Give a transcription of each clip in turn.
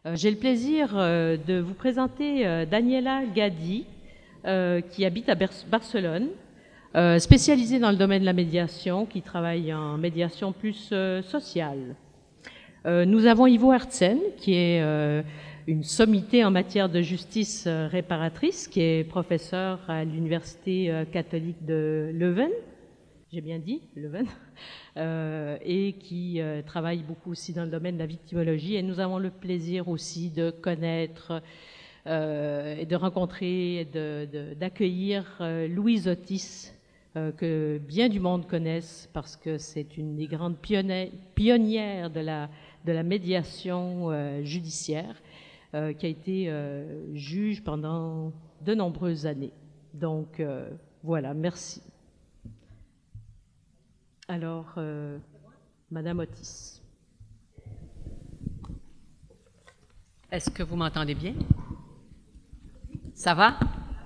J'ai le plaisir de vous présenter Daniela Gadi, qui habite à Barcelone, spécialisée dans le domaine de la médiation, qui travaille en médiation plus sociale. Nous avons Ivo Hertzen, qui est une sommité en matière de justice réparatrice, qui est professeur à l'Université catholique de Leuven, j'ai bien dit, Leuven, et qui travaille beaucoup aussi dans le domaine de la victimologie. Et nous avons le plaisir aussi de connaître et de rencontrer, et d'accueillir Louise Otis, que bien du monde connaissent parce que c'est une des grandes pionnières de la médiation judiciaire, qui a été juge pendant de nombreuses années. Donc voilà, merci. Alors, Madame Otis. Est-ce que vous m'entendez bien? Ça va?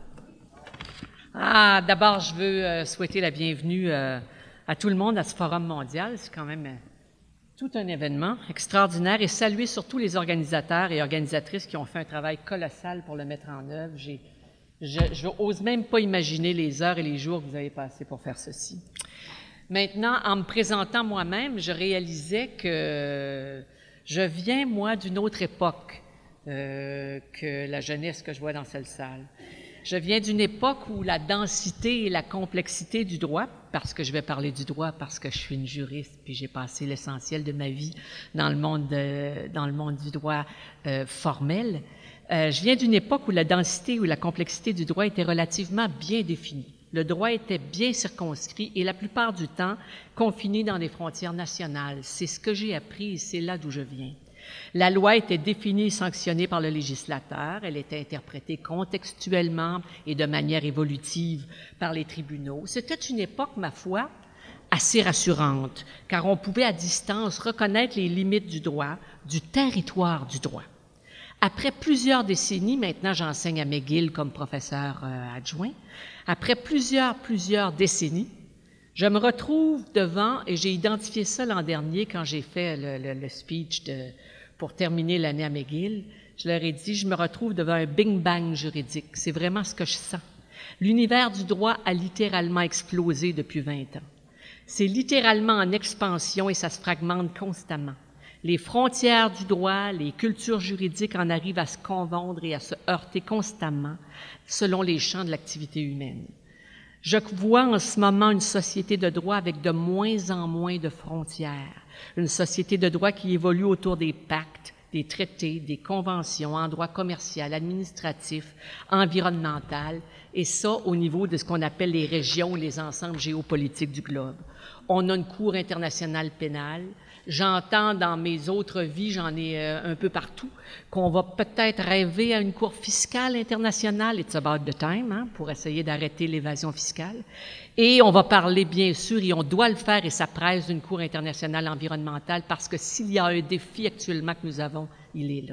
D'abord, je veux souhaiter la bienvenue à tout le monde à ce forum mondial. C'est quand même tout un événement extraordinaire et saluer surtout les organisateurs et organisatrices qui ont fait un travail colossal pour le mettre en œuvre. Je n'ose même pas imaginer les heures et les jours que vous avez passés pour faire ceci. Maintenant, en me présentant moi-même, je réalisais que je viens, moi, d'une autre époque que la jeunesse que je vois dans cette salle. Je viens d'une époque où la densité et la complexité du droit, parce que je vais parler du droit, parce que je suis une juriste, puis j'ai passé l'essentiel de ma vie dans le monde du droit formel, je viens d'une époque où la densité ou la complexité du droit était relativement bien définie. Le droit était bien circonscrit et la plupart du temps confiné dans des frontières nationales. C'est ce que j'ai appris et c'est là d'où je viens. La loi était définie et sanctionnée par le législateur. Elle était interprétée contextuellement et de manière évolutive par les tribunaux. C'était une époque, ma foi, assez rassurante, car on pouvait à distance reconnaître les limites du droit, du territoire du droit. Après plusieurs décennies, maintenant j'enseigne à McGill comme professeur adjoint, après plusieurs décennies, je me retrouve devant, et j'ai identifié ça l'an dernier quand j'ai fait le speech pour terminer l'année à McGill, je leur ai dit, je me retrouve devant un bing bang juridique. C'est vraiment ce que je sens. L'univers du droit a littéralement explosé depuis 20 ans. C'est littéralement en expansion et ça se fragmente constamment. Les frontières du droit, les cultures juridiques en arrivent à se confondre et à se heurter constamment selon les champs de l'activité humaine. Je vois en ce moment une société de droit avec de moins en moins de frontières, une société de droit qui évolue autour des pactes, des traités, des conventions en droit commercial, administratif, environnemental, et ça au niveau de ce qu'on appelle les régions ou les ensembles géopolitiques du globe. On a une Cour internationale pénale. J'entends dans mes autres vies, j'en ai un peu partout, qu'on va peut-être rêver à une Cour fiscale internationale, it's about the time, hein, pour essayer d'arrêter l'évasion fiscale. Et on va parler, bien sûr, et on doit le faire, et ça presse, d'une Cour internationale environnementale, parce que s'il y a un défi actuellement que nous avons, il est là.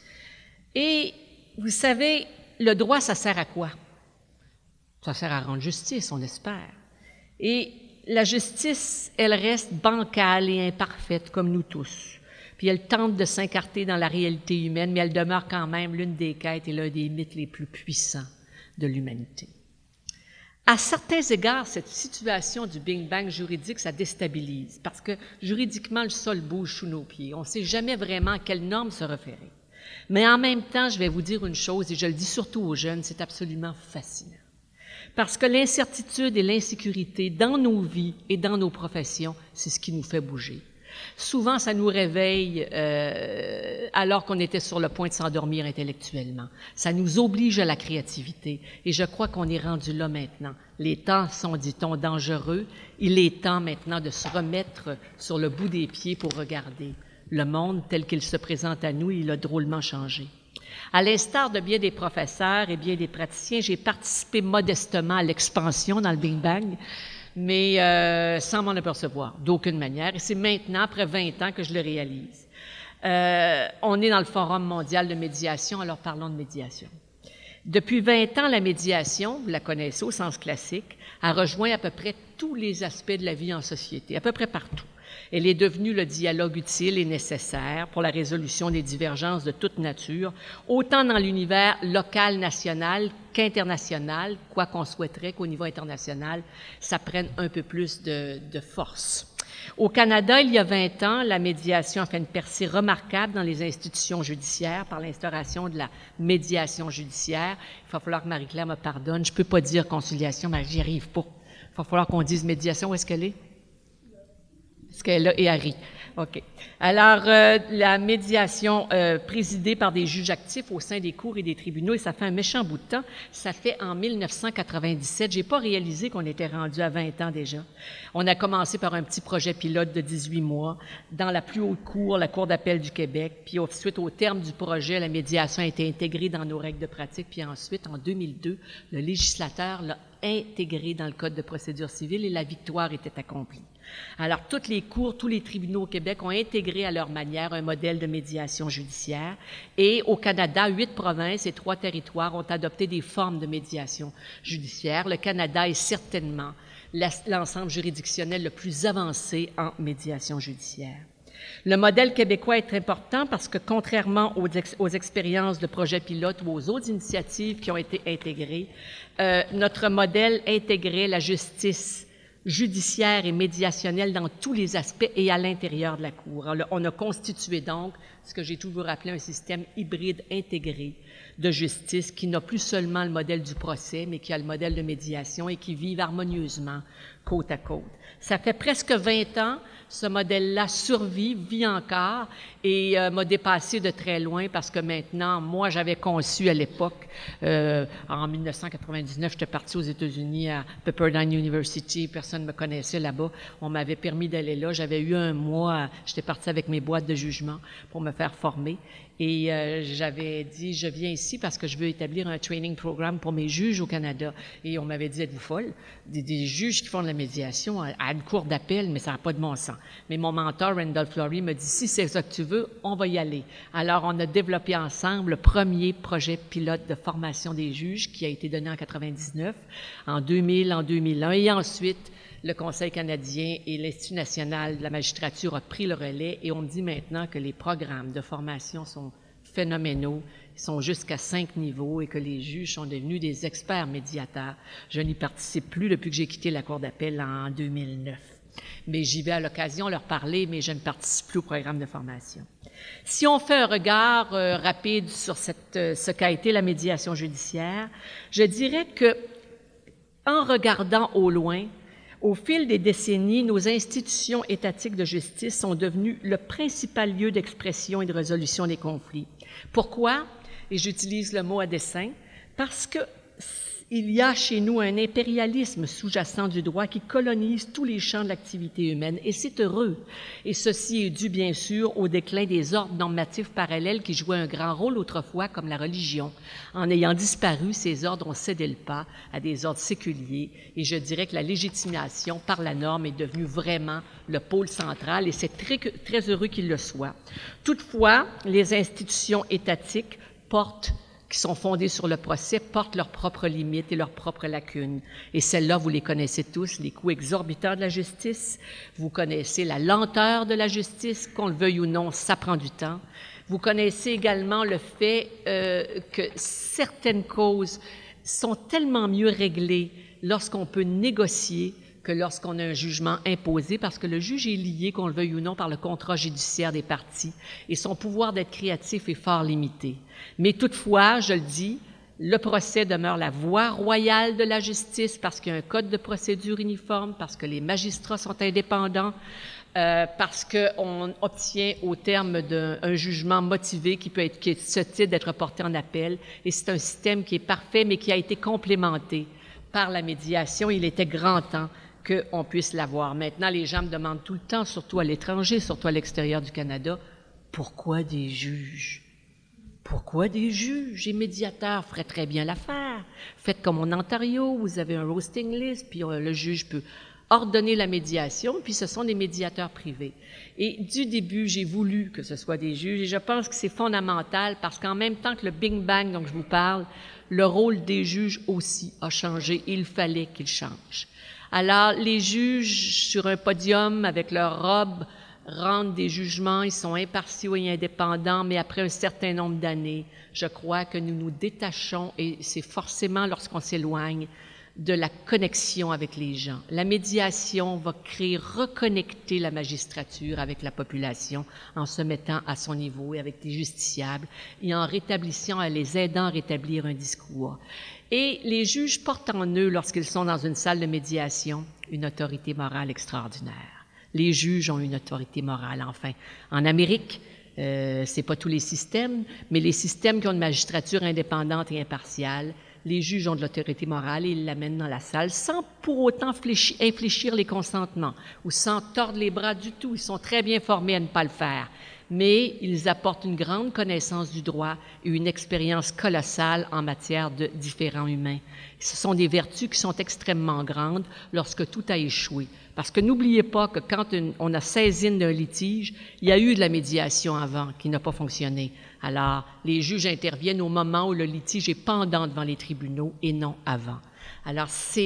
Et vous savez, le droit, ça sert à quoi? Ça sert à rendre justice, on espère. Et la justice, elle reste bancale et imparfaite, comme nous tous. Puis elle tente de s'incarter dans la réalité humaine, mais elle demeure quand même l'une des quêtes et l'un des mythes les plus puissants de l'humanité. À certains égards, cette situation du bing-bang juridique, ça déstabilise, parce que juridiquement, le sol bouge sous nos pieds. On ne sait jamais vraiment à quelle norme se référer. Mais en même temps, je vais vous dire une chose, et je le dis surtout aux jeunes, c'est absolument fascinant. Parce que l'incertitude et l'insécurité dans nos vies et dans nos professions, c'est ce qui nous fait bouger. Souvent, ça nous réveille alors qu'on était sur le point de s'endormir intellectuellement. Ça nous oblige à la créativité et je crois qu'on est rendu là maintenant. Les temps sont, dit-on, dangereux. Il est temps maintenant de se remettre sur le bout des pieds pour regarder. Le monde tel qu'il se présente à nous, il a drôlement changé. À l'instar de bien des professeurs et bien des praticiens, j'ai participé modestement à l'expansion dans le Big Bang, mais sans m'en apercevoir, d'aucune manière. Et c'est maintenant, après 20 ans, que je le réalise. On est dans le Forum mondial de médiation, alors parlons de médiation. Depuis 20 ans, la médiation, vous la connaissez au sens classique, a rejoint à peu près tous les aspects de la vie en société, à peu près partout. Elle est devenue le dialogue utile et nécessaire pour la résolution des divergences de toute nature, autant dans l'univers local, national qu'international, quoi qu'on souhaiterait qu'au niveau international, ça prenne un peu plus de force. Au Canada, il y a 20 ans, la médiation a fait une percée remarquable dans les institutions judiciaires par l'instauration de la médiation judiciaire. Il va falloir que Marie-Claire me pardonne. Je ne peux pas dire conciliation, mais j'y arrive pas. Il va falloir qu'on dise médiation. Où est-ce qu'elle est? Est-ce qu'elle est là? Et Harry. OK. Alors, la médiation présidée par des juges actifs au sein des cours et des tribunaux, et ça fait un méchant bout de temps, ça fait en 1997. J'ai pas réalisé qu'on était rendu à 20 ans déjà. On a commencé par un petit projet pilote de 18 mois dans la plus haute cour, la Cour d'appel du Québec, puis ensuite, au terme du projet, la médiation a été intégrée dans nos règles de pratique, puis ensuite, en 2002, le législateur l'a intégrée dans le Code de procédure civile et la victoire était accomplie. Alors, toutes les cours, tous les tribunaux au Québec ont intégré à leur manière un modèle de médiation judiciaire et au Canada, 8 provinces et 3 territoires ont adopté des formes de médiation judiciaire. Le Canada est certainement l'ensemble juridictionnel le plus avancé en médiation judiciaire. Le modèle québécois est important parce que, contrairement aux expériences de projets pilotes ou aux autres initiatives qui ont été intégrées, notre modèle intégrait la justice judiciaire et médiationnelle dans tous les aspects et à l'intérieur de la Cour. On a constitué donc ce que j'ai toujours appelé un système hybride intégré de justice qui n'a plus seulement le modèle du procès, mais qui a le modèle de médiation et qui vivent harmonieusement côte à côte. Ça fait presque 20 ans, ce modèle-là survit, vit encore et m'a dépassé de très loin parce que maintenant, moi, j'avais conçu à l'époque, en 1999, j'étais partie aux États-Unis à Pepperdine University, personne ne me connaissait là-bas, on m'avait permis d'aller là, j'avais eu un mois, j'étais partie avec mes boîtes de jugement pour me faire former et j'avais dit, je viens ici parce que je veux établir un training programme pour mes juges au Canada. Et on m'avait dit, êtes-vous folle? Des juges qui font de la médiation à une cour d'appel, mais ça n'a pas de bon sens. Mais mon mentor, Randall Flory, me dit, si c'est ça que tu veux, on va y aller. Alors, on a développé ensemble le premier projet pilote de formation des juges qui a été donné en 99, en 2000, en 2001, et ensuite, le Conseil canadien et l'Institut national de la magistrature ont pris le relais et on me dit maintenant que les programmes de formation sont phénoménaux, ils sont jusqu'à 5 niveaux et que les juges sont devenus des experts médiateurs. Je n'y participe plus depuis que j'ai quitté la Cour d'appel en 2009. Mais j'y vais à l'occasion leur parler, mais je ne participe plus au programme de formation. Si on fait un regard rapide sur ce qu'a été la médiation judiciaire, je dirais que, en regardant au loin, au fil des décennies, nos institutions étatiques de justice sont devenues le principal lieu d'expression et de résolution des conflits. Pourquoi? Et j'utilise le mot à dessein, parce que il y a chez nous un impérialisme sous-jacent du droit qui colonise tous les champs de l'activité humaine, et c'est heureux. Et ceci est dû, bien sûr, au déclin des ordres normatifs parallèles qui jouaient un grand rôle autrefois, comme la religion. En ayant disparu, ces ordres ont cédé le pas à des ordres séculiers, et je dirais que la légitimation par la norme est devenue vraiment le pôle central, et c'est très, très heureux qu'il le soit. Toutefois, les institutions étatiques qui sont fondées sur le procès, portent leurs propres limites et leurs propres lacunes. Et celles-là, vous les connaissez tous, les coûts exorbitants de la justice. Vous connaissez la lenteur de la justice, qu'on le veuille ou non, ça prend du temps. Vous connaissez également le fait que certaines causes sont tellement mieux réglées lorsqu'on peut négocier que lorsqu'on a un jugement imposé, parce que le juge est lié, qu'on le veuille ou non, par le contrat judiciaire des parties, et son pouvoir d'être créatif est fort limité. Mais toutefois, je le dis, le procès demeure la voie royale de la justice parce qu'il y a un code de procédure uniforme, parce que les magistrats sont indépendants, parce qu'on obtient au terme d'un jugement motivé qui est susceptible d'être porté en appel, et c'est un système qui est parfait, mais qui a été complémenté par la médiation. Il était grand temps qu'on puisse l'avoir. Maintenant, les gens me demandent tout le temps, surtout à l'étranger, surtout à l'extérieur du Canada, pourquoi des juges? Pourquoi des juges? Les médiateurs feraient très bien l'affaire. Faites comme en Ontario, vous avez un roasting list, puis le juge peut ordonner la médiation, puis ce sont des médiateurs privés. Et du début, j'ai voulu que ce soit des juges, et je pense que c'est fondamental parce qu'en même temps que le Big Bang dont je vous parle, le rôle des juges aussi a changé, et il fallait qu'il change. Alors, les juges sur un podium avec leur robe rendent des jugements, ils sont impartiaux et indépendants, mais après un certain nombre d'années, je crois que nous nous détachons, et c'est forcément lorsqu'on s'éloigne, de la connexion avec les gens. La médiation va reconnecter la magistrature avec la population en se mettant à son niveau et avec les justiciables et en les aidant à rétablir un discours. Et les juges portent en eux, lorsqu'ils sont dans une salle de médiation, une autorité morale extraordinaire. Les juges ont une autorité morale, enfin. En Amérique, c'est pas tous les systèmes, mais les systèmes qui ont une magistrature indépendante et impartiale, les juges ont de l'autorité morale et ils l'amènent dans la salle sans pour autant infléchir les consentements ou sans tordre les bras du tout. Ils sont très bien formés à ne pas le faire, mais ils apportent une grande connaissance du droit et une expérience colossale en matière de différends humains. Ce sont des vertus qui sont extrêmement grandes lorsque tout a échoué. Parce que n'oubliez pas que quand on a saisine d'un litige, il y a eu de la médiation avant qui n'a pas fonctionné. Alors, les juges interviennent au moment où le litige est pendant devant les tribunaux et non avant. Alors,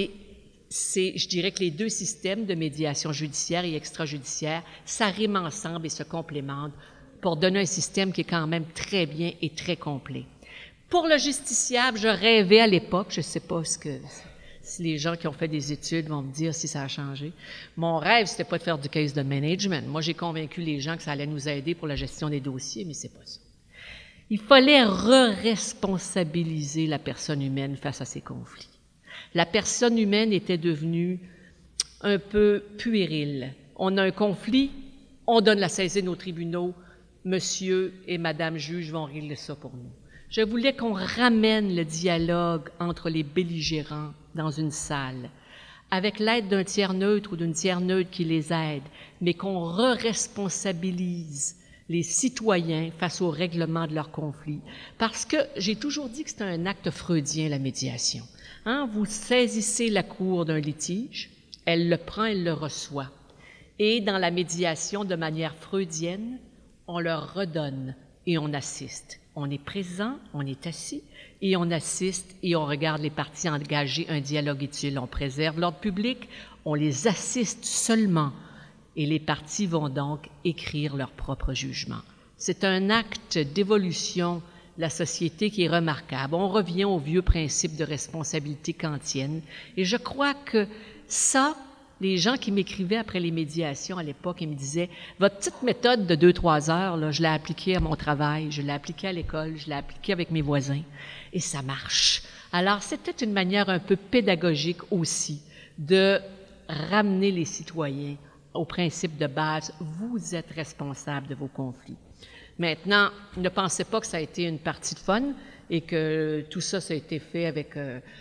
je dirais que les deux systèmes de médiation judiciaire et extrajudiciaire s'arriment ensemble et se complémentent pour donner un système qui est quand même très bien et très complet. Pour le justiciable, je rêvais à l'époque, je ne sais pas si les gens qui ont fait des études vont me dire si ça a changé. Mon rêve, c'était pas de faire du case de management. Moi, j'ai convaincu les gens que ça allait nous aider pour la gestion des dossiers, mais c'est pas ça. Il fallait re-responsabiliser la personne humaine face à ces conflits. La personne humaine était devenue un peu puérile. On a un conflit, on donne la saisine aux tribunaux, monsieur et madame juge vont régler ça pour nous. Je voulais qu'on ramène le dialogue entre les belligérants dans une salle, avec l'aide d'un tiers neutre ou d'une tiers neutre qui les aide, mais qu'on re-responsabilise les citoyens face au règlement de leurs conflits. Parce que j'ai toujours dit que c'était un acte freudien, la médiation. Hein? Vous saisissez la cour d'un litige, elle le prend, elle le reçoit. Et dans la médiation, de manière freudienne, on leur redonne et on assiste. On est présent, on est assis et on assiste et on regarde les parties engager un dialogue utile. On préserve l'ordre public, on les assiste seulement et les parties vont donc écrire leur propre jugement. C'est un acte d'évolution de la société qui est remarquable. On revient au vieux principe de responsabilité kantienne et je crois que ça, les gens qui m'écrivaient après les médiations à l'époque, ils me disaient « Votre petite méthode de 2-3 heures, là, je l'ai appliquée à mon travail, je l'ai appliquée à l'école, je l'ai appliquée avec mes voisins, et ça marche. » Alors, c'était une manière un peu pédagogique aussi de ramener les citoyens au principe de base « Vous êtes responsable de vos conflits. » Maintenant, ne pensez pas que ça a été une partie de fun et que tout ça, ça a été fait avec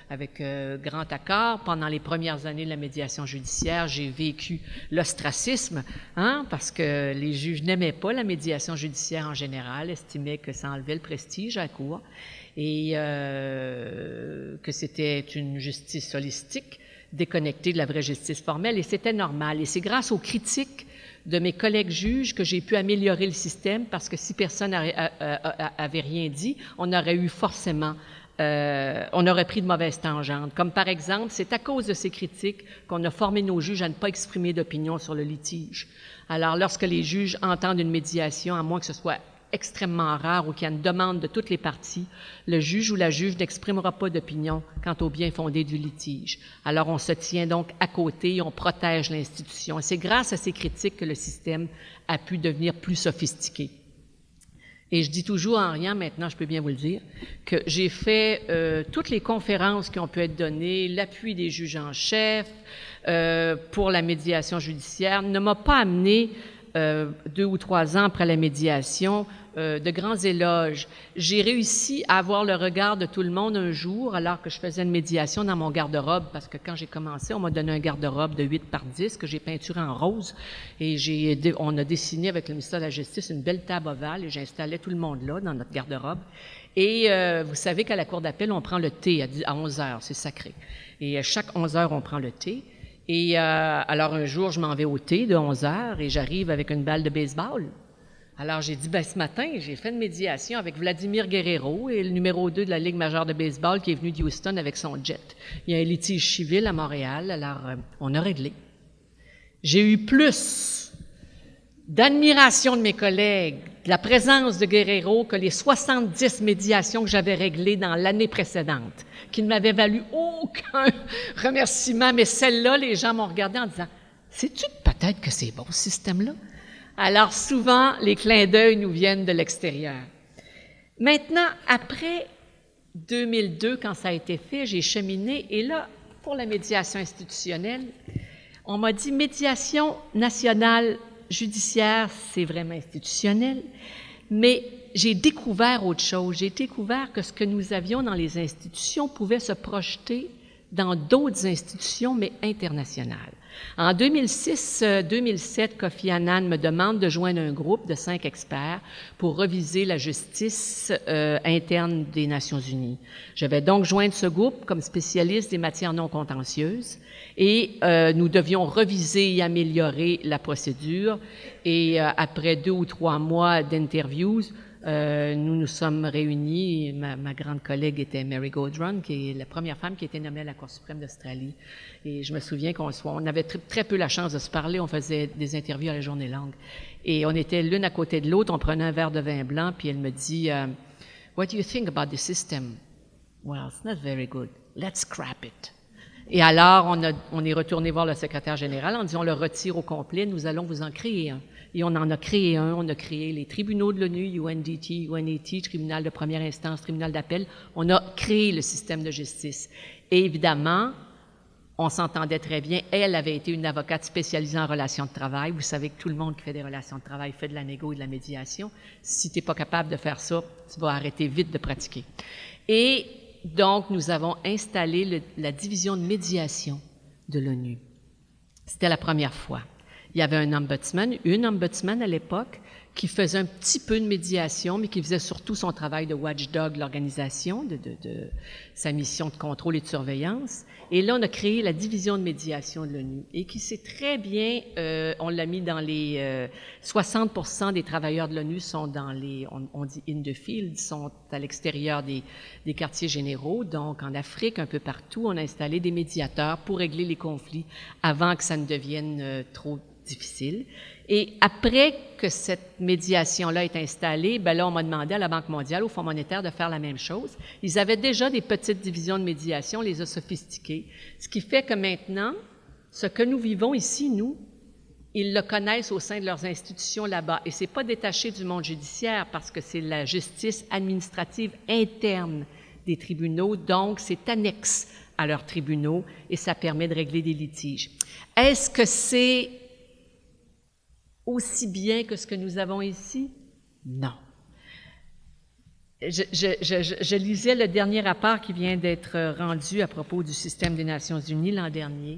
grand accord. Pendant les premières années de la médiation judiciaire, j'ai vécu l'ostracisme, hein, parce que les juges n'aimaient pas la médiation judiciaire en général, estimaient que ça enlevait le prestige à la cour et que c'était une justice holistique, déconnectée de la vraie justice formelle, et c'était normal. Et c'est grâce aux critiques de mes collègues juges que j'ai pu améliorer le système parce que si personne avait rien dit, on aurait eu forcément, on aurait pris de mauvaises tangentes. Comme par exemple, c'est à cause de ces critiques qu'on a formé nos juges à ne pas exprimer d'opinion sur le litige. Alors, lorsque les juges entendent une médiation, à moins que ce soit extrêmement rare ou qu'il y a une demande de toutes les parties, le juge ou la juge n'exprimera pas d'opinion quant au bien fondé du litige. Alors, on se tient donc à côté et on protège l'institution. Et c'est grâce à ces critiques que le système a pu devenir plus sophistiqué. Et je dis toujours en riant, maintenant je peux bien vous le dire, que j'ai fait toutes les conférences qui ont pu être données, l'appui des juges en chef pour la médiation judiciaire ne m'a pas amené 2 ou 3 ans après la médiation, de grands éloges. J'ai réussi à avoir le regard de tout le monde un jour, alors que je faisais une médiation dans mon garde-robe, parce que quand j'ai commencé, on m'a donné un garde-robe de 8 par 10 que j'ai peinturé en rose, et on a dessiné avec le ministère de la Justice une belle table ovale, et j'installais tout le monde là, dans notre garde-robe. Et vous savez qu'à la cour d'appel, on prend le thé à 11 heures, c'est sacré. Et à chaque 11 heures, on prend le thé. Et alors un jour, je m'en vais au thé de 11 heures et j'arrive avec une balle de baseball. Alors, j'ai dit, ce matin, j'ai fait une médiation avec Vladimir Guerrero et le numéro 2 de la Ligue majeure de baseball qui est venu d'Houston avec son jet. Il y a un litige civil à Montréal, alors on a réglé. J'ai eu plus d'admiration de mes collègues, de la présence de Guerrero que les 70 médiations que j'avais réglées dans l'année précédente, qui ne m'avaient valu aucun remerciement, mais celle-là, les gens m'ont regardé en disant, « Sais-tu peut-être que c'est bon, ce système-là? » Alors, souvent, les clins d'œil nous viennent de l'extérieur. Maintenant, après 2002, quand ça a été fait, j'ai cheminé, et là, pour la médiation institutionnelle, on m'a dit, médiation nationale judiciaire, c'est vraiment institutionnel, mais j'ai découvert autre chose. J'ai découvert que ce que nous avions dans les institutions pouvait se projeter dans d'autres institutions, mais internationales. En 2006-2007, Kofi Annan me demande de joindre un groupe de 5 experts pour reviser la justice interne des Nations unies. Je vais donc joindre ce groupe comme spécialiste des matières non contentieuses et nous devions reviser et améliorer la procédure. Et après 2 ou 3 mois d'interviews, nous nous sommes réunis. Ma grande collègue était Mary Gaudron, qui est la première femme qui a été nommée à la Cour suprême d'Australie. Et je me souviens on avait très peu la chance de se parler. On faisait des interviews à la journée longue. Et on était l'une à côté de l'autre. On prenait un verre de vin blanc, puis elle me dit « What do you think about the system? » « Well, it's not very good. Let's scrap it. » Et alors, on est retourné voir le secrétaire général en disant « On le retire au complet, nous allons vous en créer un. » Et on en a créé un. On a créé les tribunaux de l'ONU, UNDT, UNAT, tribunal de première instance, tribunal d'appel. On a créé le système de justice. Et évidemment, on s'entendait très bien. Elle avait été une avocate spécialisée en relations de travail. Vous savez que tout le monde qui fait des relations de travail fait de la négo et de la médiation. Si tu n'es pas capable de faire ça, tu vas arrêter vite de pratiquer. Et donc, nous avons installé la division de médiation de l'ONU. C'était la première fois. Il y avait une ombudsman à l'époque, qui faisait un petit peu de médiation, mais qui faisait surtout son travail de watchdog, l'organisation, de sa mission de contrôle et de surveillance. Et là, on a créé la division de médiation de l'ONU, et qui s'est très bien, on l'a mis dans les 60% des travailleurs de l'ONU sont dans les, on dit in the field, sont à l'extérieur des quartiers généraux. Donc, en Afrique, un peu partout, on a installé des médiateurs pour régler les conflits avant que ça ne devienne trop difficile. Et après que cette médiation-là est installée, ben là, on m'a demandé à la Banque mondiale, au Fonds monétaire, de faire la même chose. Ils avaient déjà des petites divisions de médiation, on les a sophistiquées. Ce qui fait que maintenant, ce que nous vivons ici, nous, ils le connaissent au sein de leurs institutions là-bas. Et c'est pas détaché du monde judiciaire parce que c'est la justice administrative interne des tribunaux, donc c'est annexe à leurs tribunaux et ça permet de régler des litiges. Est-ce que c'est aussi bien que ce que nous avons ici? Non. Je lisais le dernier rapport qui vient d'être rendu à propos du système des Nations unies l'an dernier.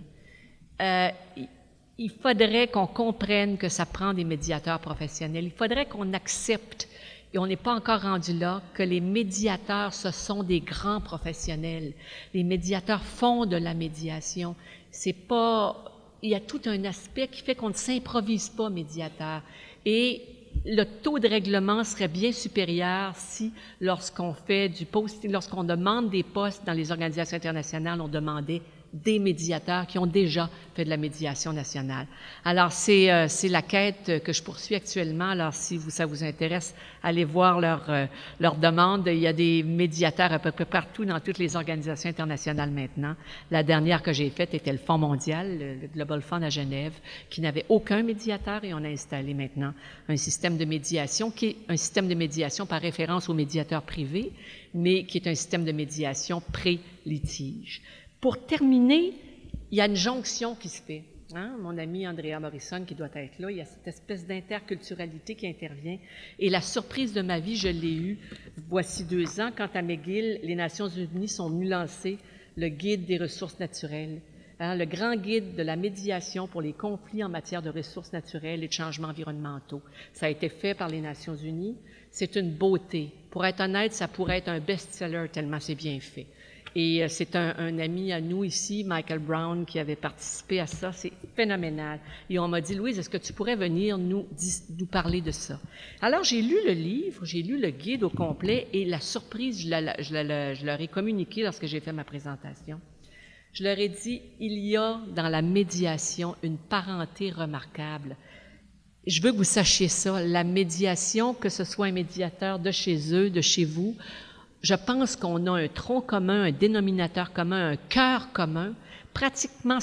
Il faudrait qu'on comprenne que ça prend des médiateurs professionnels. Il faudrait qu'on accepte, et on n'est pas encore rendu là, que les médiateurs, ce sont des grands professionnels. Les médiateurs font de la médiation. C'est pas... Il y a tout un aspect qui fait qu'on ne s'improvise pas médiateur. Et le taux de règlement serait bien supérieur si, lorsqu'on demande des postes dans les organisations internationales, on demandait des médiateurs qui ont déjà fait de la médiation nationale. Alors, c'est la quête que je poursuis actuellement. Alors, si ça vous intéresse, allez voir leur demande. Il y a des médiateurs à peu près partout dans toutes les organisations internationales maintenant. La dernière que j'ai faite était le Fonds mondial, le Global Fund à Genève, qui n'avait aucun médiateur et on a installé maintenant un système de médiation qui est un système de médiation par référence aux médiateurs privés, mais qui est un système de médiation pré-litige. Pour terminer, il y a une jonction qui se fait. Hein? Mon ami Andrea Morrison, qui doit être là, il y a cette espèce d'interculturalité qui intervient. Et la surprise de ma vie, je l'ai eue voici 2 ans, quand à McGill, les Nations unies sont venues lancer le guide des ressources naturelles, hein? Le grand guide de la médiation pour les conflits en matière de ressources naturelles et de changements environnementaux. Ça a été fait par les Nations unies. C'est une beauté. Pour être honnête, ça pourrait être un best-seller tellement c'est bien fait. Et c'est un ami à nous ici, Michael Brown, qui avait participé à ça. C'est phénoménal. Et on m'a dit, Louise, est-ce que tu pourrais venir nous parler de ça? Alors, j'ai lu le livre, j'ai lu le guide au complet, et la surprise, je leur ai communiqué lorsque j'ai fait ma présentation. Je leur ai dit, il y a dans la médiation une parenté remarquable. Je veux que vous sachiez ça, la médiation, que ce soit un médiateur de chez eux, de chez vous, je pense qu'on a un tronc commun, un dénominateur commun, un cœur commun. Pratiquement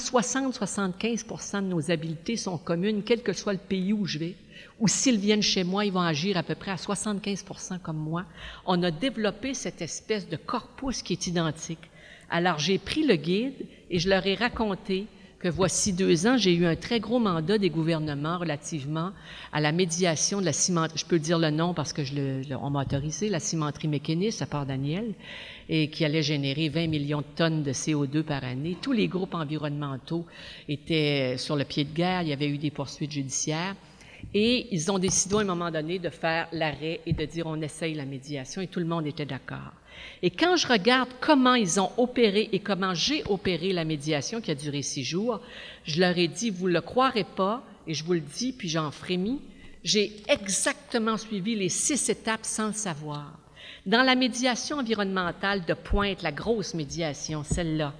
60-75% de nos habiletés sont communes, quel que soit le pays où je vais. Ou s'ils viennent chez moi, ils vont agir à peu près à 75% comme moi. On a développé cette espèce de corpus qui est identique. Alors, j'ai pris le guide et je leur ai raconté que voici 2 ans, j'ai eu un très gros mandat des gouvernements relativement à la médiation de la cimenterie. Je peux dire le nom parce que on m'a autorisé, la cimenterie Mécanis, à part Daniel, et qui allait générer 20 millions de tonnes de CO2 par année. Tous les groupes environnementaux étaient sur le pied de guerre. Il y avait eu des poursuites judiciaires. Et ils ont décidé à un moment donné de faire l'arrêt et de dire on essaye la médiation, et tout le monde était d'accord. Et quand je regarde comment ils ont opéré et comment j'ai opéré la médiation qui a duré 6 jours, je leur ai dit, vous ne le croirez pas, et je vous le dis, puis j'en frémis, j'ai exactement suivi les 6 étapes sans le savoir. Dans la médiation environnementale de pointe, la grosse médiation, celle-là,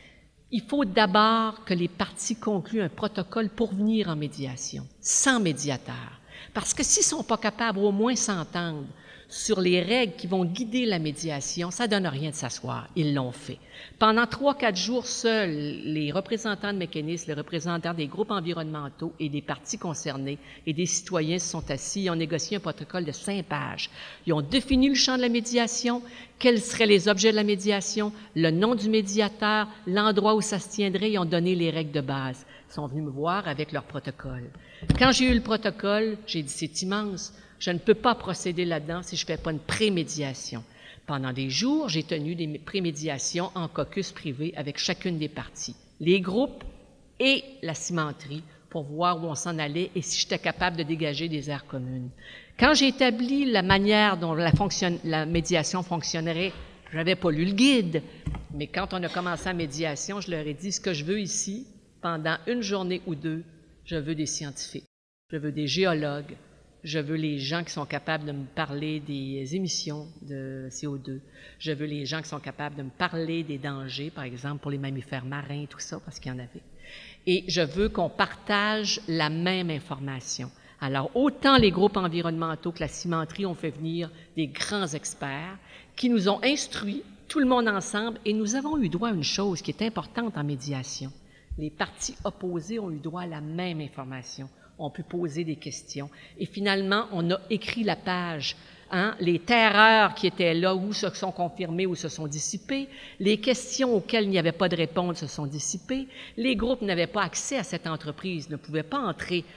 il faut d'abord que les parties concluent un protocole pour venir en médiation, sans médiateur. Parce que s'ils ne sont pas capables au moins s'entendre sur les règles qui vont guider la médiation, ça ne donne rien de s'asseoir. Ils l'ont fait. Pendant 3-4 jours, seuls les représentants de mécanismes, les représentants des groupes environnementaux et des parties concernées et des citoyens se sont assis et ont négocié un protocole de 5 pages. Ils ont défini le champ de la médiation, quels seraient les objets de la médiation, le nom du médiateur, l'endroit où ça se tiendrait, ils ont donné les règles de base. Ils sont venus me voir avec leur protocole. Quand j'ai eu le protocole, j'ai dit, c'est immense. Je ne peux pas procéder là-dedans si je ne fais pas une prémédiation. Pendant des jours, j'ai tenu des prémédiations en caucus privé avec chacune des parties, les groupes et la cimenterie, pour voir où on s'en allait et si j'étais capable de dégager des aires communes. Quand j'ai établi la manière dont la médiation fonctionnerait, je n'avais pas lu le guide, mais quand on a commencé la médiation, je leur ai dit, ce que je veux ici, pendant 1 journée ou 2, je veux des scientifiques, je veux des géologues, je veux les gens qui sont capables de me parler des émissions de CO2. Je veux les gens qui sont capables de me parler des dangers, par exemple, pour les mammifères marins, tout ça, parce qu'il y en avait. Et je veux qu'on partage la même information. Alors, autant les groupes environnementaux que la cimenterie ont fait venir des grands experts qui nous ont instruits, tout le monde ensemble, et nous avons eu droit à une chose qui est importante en médiation. Les parties opposées ont eu droit à la même information. On peut poser des questions. Et finalement, on a écrit la page. Les terreurs qui étaient là, où se sont confirmées, où se sont dissipées. Les questions auxquelles il n'y avait pas de réponse se sont dissipées. Les groupes n'avaient pas accès à cette entreprise, ne pouvaient pas entrer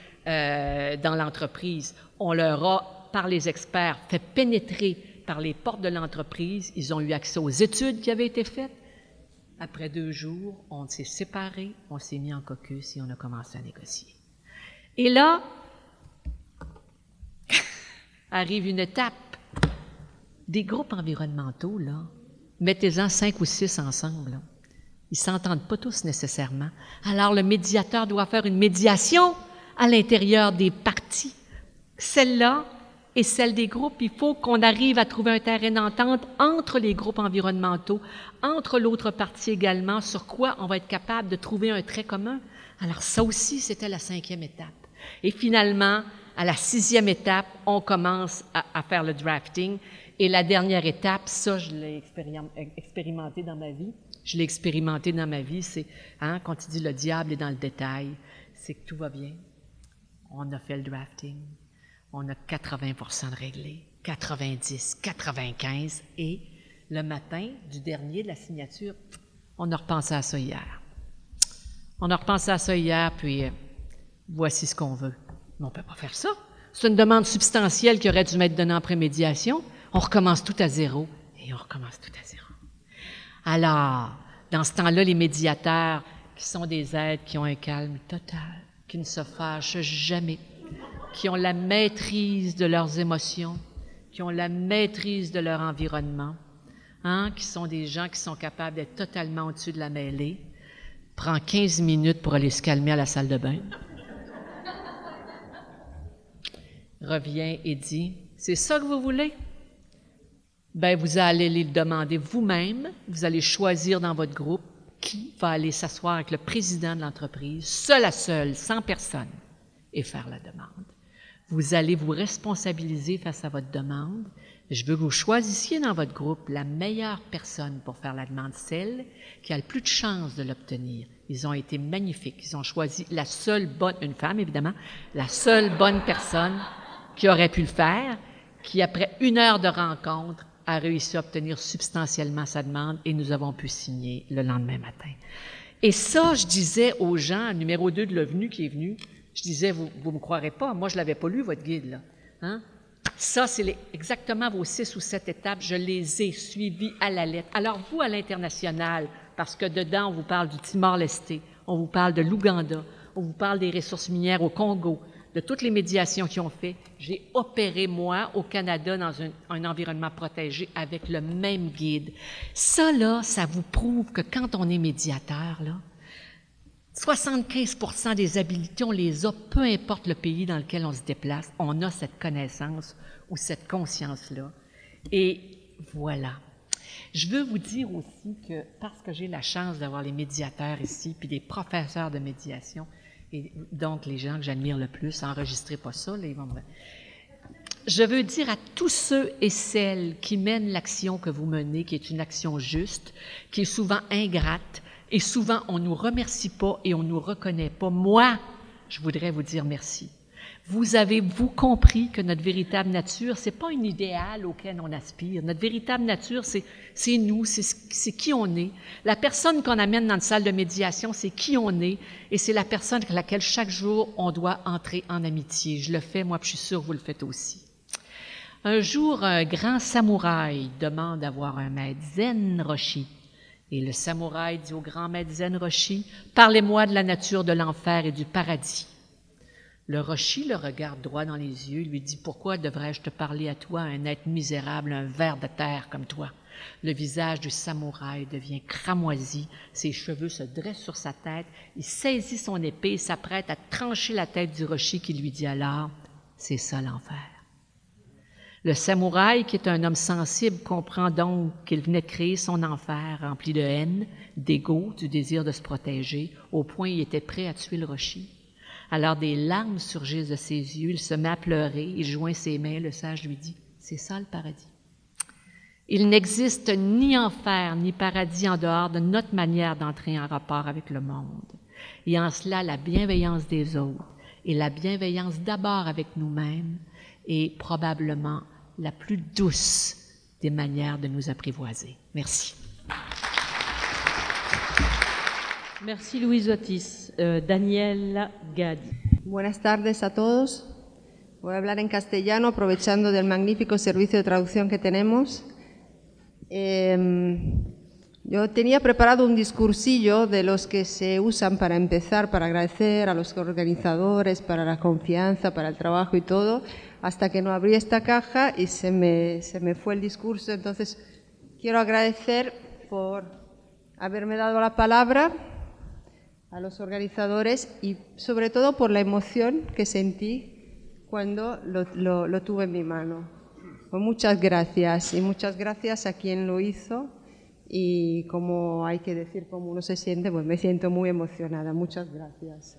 dans l'entreprise. On leur a, par les experts, fait pénétrer par les portes de l'entreprise. Ils ont eu accès aux études qui avaient été faites. Après 2 jours, on s'est séparés, on s'est mis en caucus et on a commencé à négocier. Et là, arrive une étape. Des groupes environnementaux, là, mettez-en 5 ou 6 ensemble. Là. Ils ne s'entendent pas tous nécessairement. Alors, le médiateur doit faire une médiation à l'intérieur des parties. Celle-là et celle des groupes, il faut qu'on arrive à trouver un terrain d'entente entre les groupes environnementaux, entre l'autre partie également, sur quoi on va être capable de trouver un trait commun. Alors, ça aussi, c'était la 5e étape. Et finalement, à la 6e étape, on commence à faire le drafting. Et la dernière étape, ça, je l'ai expérimenté dans ma vie. Je l'ai expérimenté dans ma vie, c'est, quand il dit le diable est dans le détail, c'est que tout va bien. On a fait le drafting. On a 80% de réglés, 90, 95. Et le matin du dernier de la signature, on a repensé à ça hier. On a repensé à ça hier, puis voici ce qu'on veut. Mais on ne peut pas faire ça. C'est une demande substantielle qui aurait dû m'être donnée en prémédiation. On recommence tout à zéro et on recommence tout à zéro. Alors, dans ce temps-là, les médiateurs, qui sont des êtres qui ont un calme total, qui ne se fâchent jamais, qui ont la maîtrise de leurs émotions, qui ont la maîtrise de leur environnement, hein, qui sont des gens qui sont capables d'être totalement au-dessus de la mêlée, prend 15 minutes pour aller se calmer à la salle de bain, revient et dit « C'est ça que vous voulez? » Bien, vous allez le demander vous-même, vous allez choisir dans votre groupe qui va aller s'asseoir avec le président de l'entreprise, seul à seul, sans personne, et faire la demande. Vous allez vous responsabiliser face à votre demande. Je veux que vous choisissiez dans votre groupe la meilleure personne pour faire la demande, celle qui a le plus de chances de l'obtenir. Ils ont été magnifiques. Ils ont choisi la seule bonne, une femme évidemment, la seule bonne personne qui aurait pu le faire, qui après 1 heure de rencontre a réussi à obtenir substantiellement sa demande et nous avons pu signer le lendemain matin. Et ça, je disais aux gens, numéro 2 de l'OVNU qui est venu, je disais, vous me croirez pas, moi je l'avais pas lu, votre guide, là. Hein? Ça, c'est exactement vos 6 ou 7 étapes, je les ai suivies à la lettre. Alors vous, à l'international, parce que dedans, on vous parle du Timor-Leste, on vous parle de l'Ouganda, on vous parle des ressources minières au Congo, de toutes les médiations qu'ils ont fait. J'ai opéré, moi, au Canada, dans un environnement protégé avec le même guide. Ça, là, ça vous prouve que quand on est médiateur, là, 75% des habilités, on les a, peu importe le pays dans lequel on se déplace, on a cette connaissance ou cette conscience-là. Et voilà. Je veux vous dire aussi que, parce que j'ai la chance d'avoir les médiateurs ici, puis des professeurs de médiation, et donc les gens que j'admire le plus, enregistrez pas ça, là, ils vont me... Je veux dire à tous ceux et celles qui mènent l'action que vous menez, qui est une action juste, qui est souvent ingrate, et souvent on nous remercie pas et on nous reconnaît pas. Moi, je voudrais vous dire merci. Vous avez, vous, compris que notre véritable nature, c'est pas un idéal auquel on aspire. Notre véritable nature, c'est nous, c'est qui on est. La personne qu'on amène dans une salle de médiation, c'est qui on est, et c'est la personne avec laquelle chaque jour on doit entrer en amitié. Je le fais, moi, puis je suis sûre que vous le faites aussi. Un jour, un grand samouraï demande à voir un maître zen roshi. Et le samouraï dit au grand maître zen roshi, « Parlez-moi de la nature de l'enfer et du paradis. » Le roshi le regarde droit dans les yeux, lui dit « Pourquoi devrais-je te parler à toi, un être misérable, un ver de terre comme toi? » Le visage du samouraï devient cramoisi, ses cheveux se dressent sur sa tête, il saisit son épée et s'apprête à trancher la tête du roshi qui lui dit alors « C'est ça l'enfer. » Le samouraï, qui est un homme sensible, comprend donc qu'il venait de créer son enfer rempli de haine, d'égo, du désir de se protéger, au point il était prêt à tuer le roshi. Alors des larmes surgissent de ses yeux, il se met à pleurer, il joint ses mains, le sage lui dit « C'est ça le paradis. » Il n'existe ni enfer ni paradis en dehors de notre manière d'entrer en rapport avec le monde. Et en cela, la bienveillance des autres et la bienveillance d'abord avec nous-mêmes est probablement la plus douce des manières de nous apprivoiser. Merci. Merci Louise Otis. Daniela Gadi. Buenas tardes a todos. Voy a hablar en castellano aprovechando del magnífico servicio de traducción que tenemos. Yo tenía preparado un discursillo de los que se usan para empezar, para agradecer a los organizadores, para la confianza, para el trabajo y todo, hasta que no abrí esta caja y se me fue el discurso. Entonces, quiero agradecer por haberme dado la palabra a los organizadores y sobre todo por la emoción que sentí cuando lo tuve en mi mano. Pues muchas gracias y muchas gracias a quien lo hizo y como hay que decir cómo uno se siente, pues me siento muy emocionada. Muchas gracias.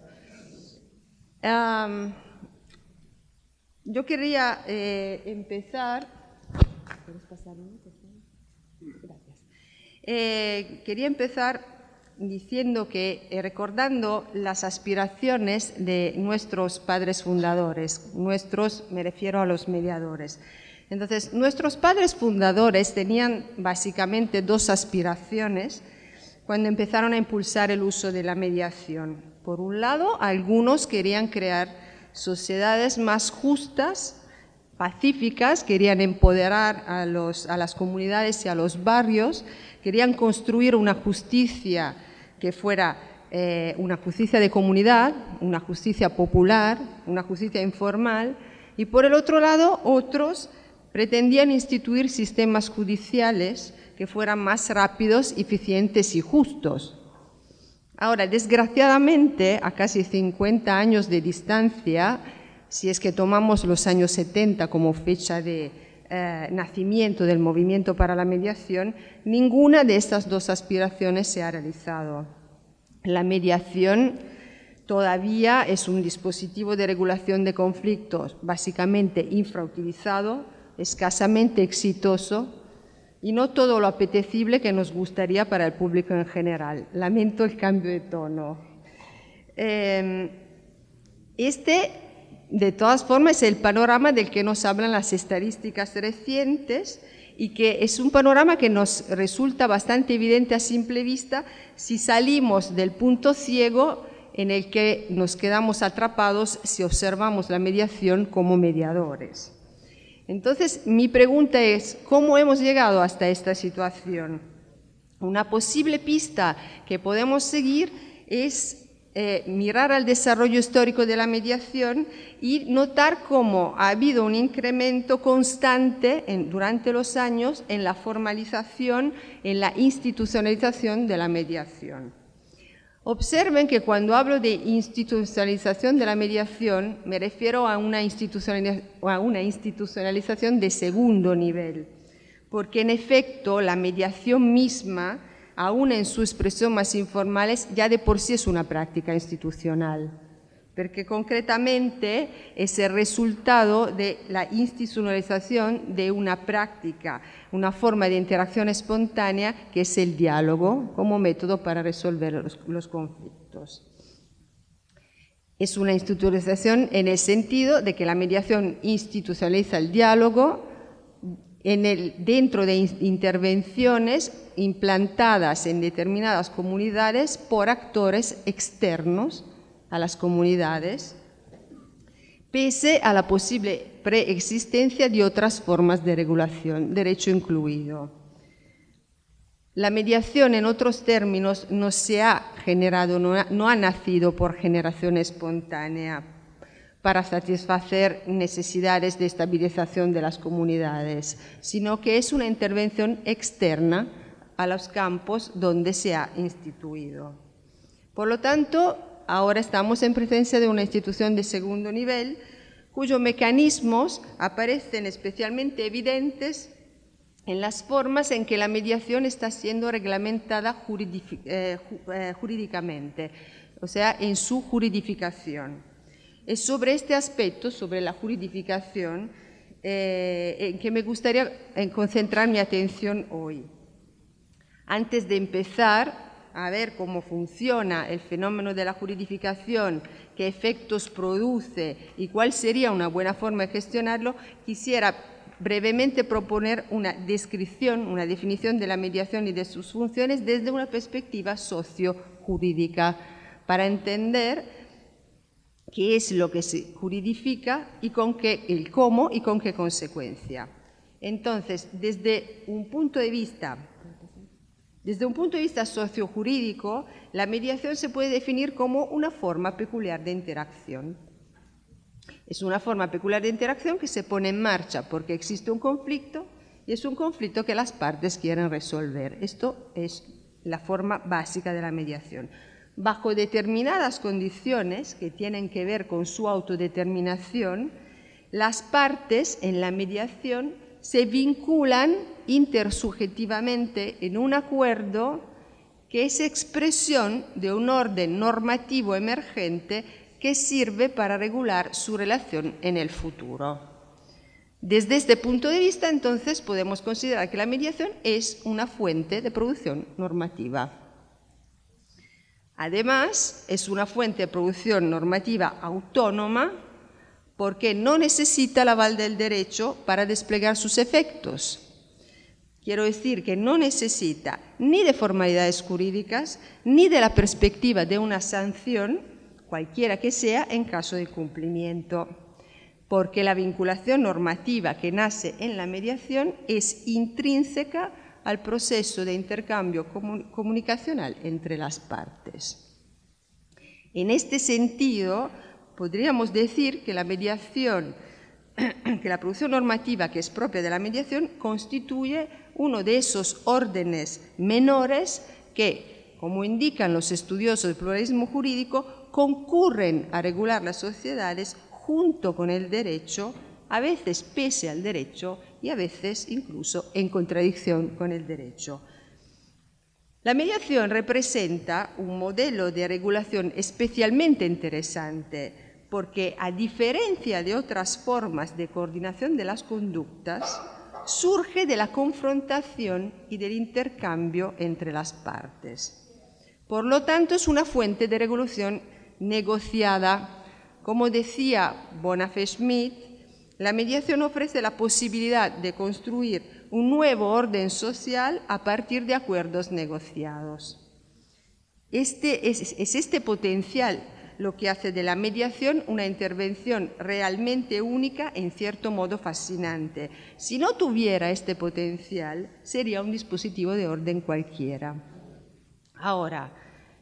Yo quería empezar... ¿Puedes pasarme, por favor? Gracias. Quería empezar diciendo que, recordando las aspiraciones de nuestros padres fundadores, nuestros, me refiero a los mediadores. Entonces, nuestros padres fundadores tenían básicamente 2 aspiraciones cuando empezaron a impulsar el uso de la mediación. Por un lado, algunos querían crear sociedades más justas, pacíficas, querían empoderar a las comunidades y a los barrios, querían construir una justicia que fuera una justicia de comunidad, una justicia popular, una justicia informal, y por el otro lado, otros pretendían instituir sistemas judiciales que fueran más rápidos, eficientes y justos. Ahora, desgraciadamente, a casi 50 años de distancia, si es que tomamos los años 70 como fecha de nacimiento del movimiento para la mediación, ninguna de estas dos aspiraciones se ha realizado. La mediación todavía es un dispositivo de regulación de conflictos básicamente infrautilizado, escasamente exitoso y no todo lo apetecible que nos gustaría para el público en general. Lamento el cambio de tono. De todas formas, es el panorama del que nos hablan las estadísticas recientes y que es un panorama que nos resulta bastante evidente a simple vista si salimos del punto ciego en el que nos quedamos atrapados si observamos la mediación como mediadores. Entonces, mi pregunta es, ¿cómo hemos llegado hasta esta situación? Una posible pista que podemos seguir es mirar al desarrollo histórico de la mediación y notar cómo ha habido un incremento constante durante los años en la formalización, en la institucionalización de la mediación. Observen que cuando hablo de institucionalización de la mediación, me refiero a una institucionalización de segundo nivel, porque en efecto la mediación misma, aún en su expresión más informales, ya de por sí es una práctica institucional, porque concretamente es el resultado de la institucionalización de una práctica, una forma de interacción espontánea que es el diálogo como método para resolver los conflictos. Es una institucionalización en el sentido de que la mediación institucionaliza el diálogo dentro de intervenciones implantadas en determinadas comunidades por actores externos a las comunidades, pese a la posible preexistencia de otras formas de regulación, derecho incluido. La mediación, en otros términos, no se ha generado, no ha nacido por generación espontánea para satisfacer necesidades de estabilización de las comunidades, sino que es una intervención externa a los campos donde se ha instituido. Por lo tanto, ahora estamos en presencia de una institución de segundo nivel cuyos mecanismos aparecen especialmente evidentes en las formas en que la mediación está siendo reglamentada jurídicamente, o sea, en su juridificación. Es sobre este aspecto, sobre la juridificación, en que me gustaría concentrar mi atención hoy. Antes de empezar a ver cómo funciona el fenómeno de la juridificación, qué efectos produce y cuál sería una buena forma de gestionarlo, quisiera brevemente proponer una descripción, una definición de la mediación y de sus funciones desde una perspectiva sociojurídica, para entender qué es lo que se juridifica y el cómo y con qué consecuencia. Entonces, desde un punto de vista sociojurídico, la mediación se puede definir como una forma peculiar de interacción. Es una forma peculiar de interacción que se pone en marcha porque existe un conflicto y es un conflicto que las partes quieren resolver. Esto es la forma básica de la mediación. Bajo determinadas condiciones que tienen que ver con su autodeterminación, las partes en la mediación se vinculan intersubjetivamente en un acuerdo que es expresión de un orden normativo emergente que sirve para regular su relación en el futuro. Desde este punto de vista, entonces, podemos considerar que la mediación es una fuente de producción normativa. Además, es una fuente de producción normativa autónoma porque no necesita el aval del derecho para desplegar sus efectos. Quiero decir que no necesita ni de formalidades jurídicas ni de la perspectiva de una sanción, cualquiera que sea, en caso de incumplimiento, porque la vinculación normativa que nace en la mediación es intrínseca al proceso de intercambio comunicacional entre las partes. En este sentido, podríamos decir que la mediación que la producción normativa que es propia de la mediación constituye uno de esos órdenes menores que, como indican los estudiosos del pluralismo jurídico, concurren a regular las sociedades junto con el derecho, a veces pese al derecho y a veces incluso en contradicción con el derecho. La mediación representa un modelo de regulación especialmente interesante porque, a diferencia de otras formas de coordinación de las conductas, surge de la confrontación y del intercambio entre las partes. Por lo tanto, es una fuente de regulación negociada. Como decía Bonafé-Schmidt, la mediación ofrece la posibilidad de construir un nuevo orden social a partir de acuerdos negociados. Es este potencial lo que hace de la mediación una intervención realmente única, en cierto modo fascinante. Si no tuviera este potencial, sería un dispositivo de orden cualquiera. Ahora,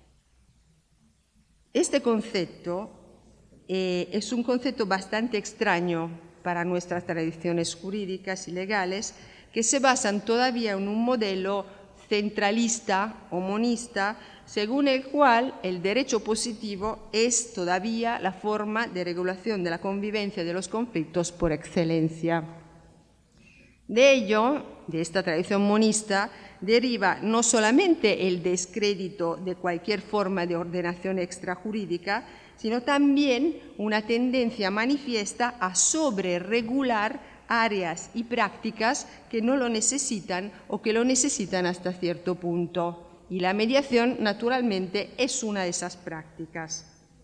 este concepto es un concepto bastante extraño para nuestras tradiciones jurídicas y legales, que se basan todavía en un modelo centralista o monista, según el cual el derecho positivo es todavía la forma de regulación de la convivencia de los conflictos por excelencia. De ello, de esta tradición monista, deriva no solamente el descrédito de cualquier forma de ordenación extrajurídica, sino también una tendencia manifiesta a sobreregular áreas y prácticas que no lo necesitan o que lo necesitan hasta cierto punto. Y la mediación, naturalmente, es una de esas prácticas.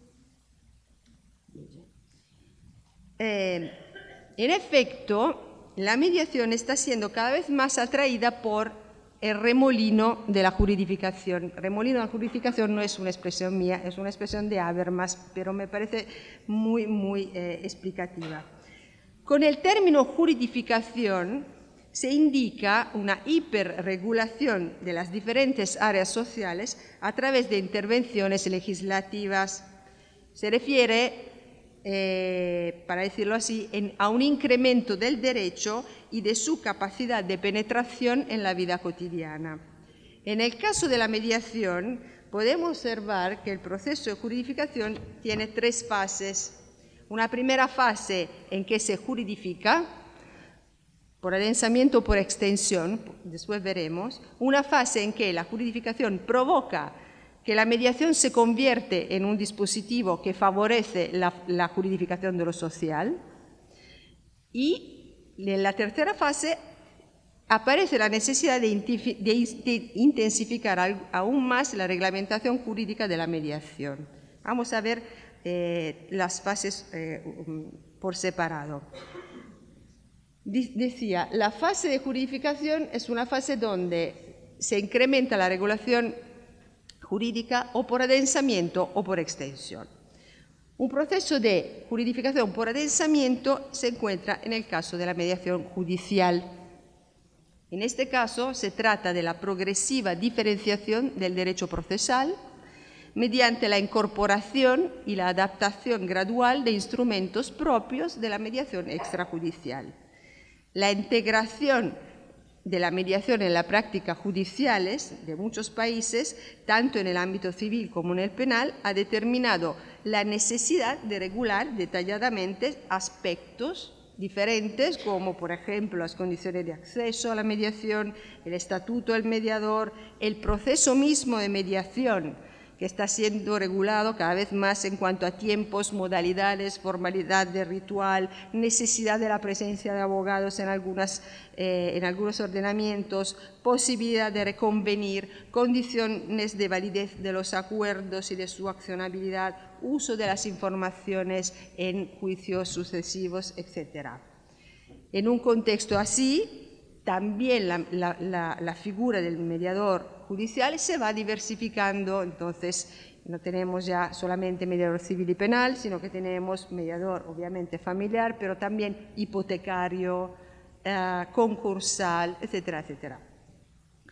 En efecto, la mediación está siendo cada vez más atraída por el remolino de la juridificación. Remolino de la juridificación no es una expresión mía, es una expresión de Habermas, pero me parece muy explicativa. Con el término juridificación se indica una hiperregulación de las diferentes áreas sociales a través de intervenciones legislativas. Se refiere, para decirlo así, a un incremento del derecho y de su capacidad de penetración en la vida cotidiana. En el caso de la mediación, podemos observar que el proceso de juridificación tiene tres fases. Una primera fase en que se juridifica, por adensamiento o por extensión, después veremos. Una fase en que la juridificación provoca que la mediación se convierte en un dispositivo que favorece la juridificación de lo social. Y en la tercera fase aparece la necesidad de intensificar aún más la reglamentación jurídica de la mediación. Vamos a ver las fases por separado. Decía, la fase de juridificación es una fase donde se incrementa la regulación jurídica o por adensamiento o por extensión. Un proceso de juridificación por adensamiento se encuentra en el caso de la mediación judicial. En este caso se trata de la progresiva diferenciación del derecho procesal mediante la incorporación y la adaptación gradual de instrumentos propios de la mediación extrajudicial. La integración de la mediación en la práctica judiciales de muchos países, tanto en el ámbito civil como en el penal, ha determinado la necesidad de regular detalladamente aspectos diferentes, como por ejemplo las condiciones de acceso a la mediación, el estatuto del mediador, el proceso mismo de mediación, que está siendo regulado cada vez más en cuanto a tiempos, modalidades, formalidad de ritual, necesidad de la presencia de abogados en algunos ordenamientos, posibilidad de reconvenir, condiciones de validez de los acuerdos y de su accionabilidad, uso de las informaciones en juicios sucesivos, etc. En un contexto así, también la figura del mediador judicial se va diversificando. Entonces no tenemos ya solamente mediador civil y penal, sino que tenemos mediador obviamente familiar, pero también hipotecario, concursal, etcétera, etcétera.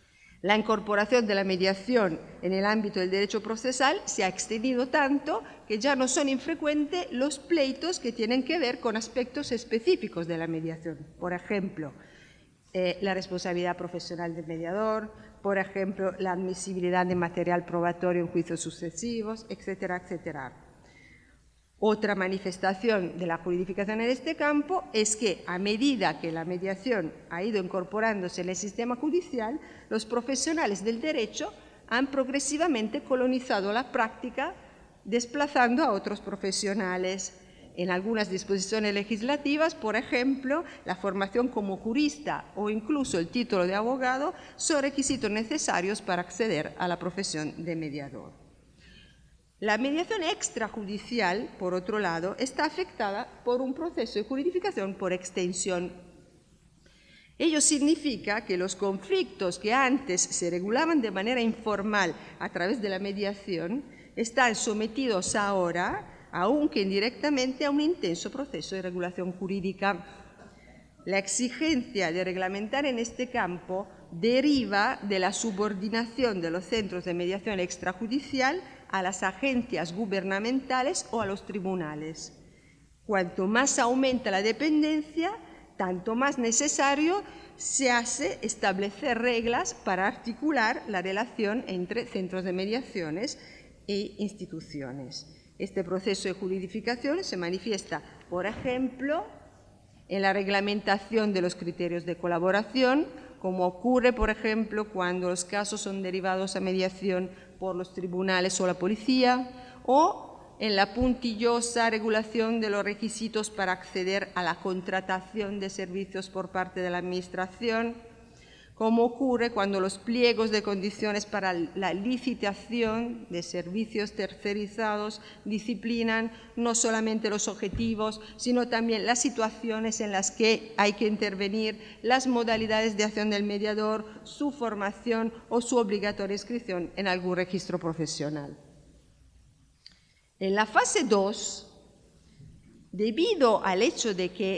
La incorporación de la mediación en el ámbito del derecho procesal se ha extendido tanto que ya no son infrecuentes los pleitos que tienen que ver con aspectos específicos de la mediación. Por ejemplo, la responsabilidad profesional del mediador, por ejemplo, la admisibilidad de material probatorio en juicios sucesivos, etcétera, etcétera. Otra manifestación de la juridificación en este campo es que a medida que la mediación ha ido incorporándose en el sistema judicial, los profesionales del derecho han progresivamente colonizado la práctica, desplazando a otros profesionales. En algunas disposiciones legislativas, por ejemplo, la formación como jurista o incluso el título de abogado son requisitos necesarios para acceder a la profesión de mediador. La mediación extrajudicial, por otro lado, está afectada por un proceso de juridificación por extensión. Ello significa que los conflictos que antes se regulaban de manera informal a través de la mediación están sometidos ahora, aunque indirectamente, a un intenso proceso de regulación jurídica. La exigencia de reglamentar en este campo deriva de la subordinación de los centros de mediación extrajudicial a las agencias gubernamentales o a los tribunales. Cuanto más aumenta la dependencia, tanto más necesario se hace establecer reglas para articular la relación entre centros de mediaciones e instituciones. Este proceso de juridificación se manifiesta, por ejemplo, en la reglamentación de los criterios de colaboración, como ocurre, por ejemplo, cuando los casos son derivados a mediación por los tribunales o la policía, o en la puntillosa regulación de los requisitos para acceder a la contratación de servicios por parte de la Administración, como ocurre cuando los pliegos de condiciones para la licitación de servicios tercerizados disciplinan no solamente los objetivos, sino también las situaciones en las que hay que intervenir, las modalidades de acción del mediador, su formación o su obligatoria inscripción en algún registro profesional. En la fase 2, debido al hecho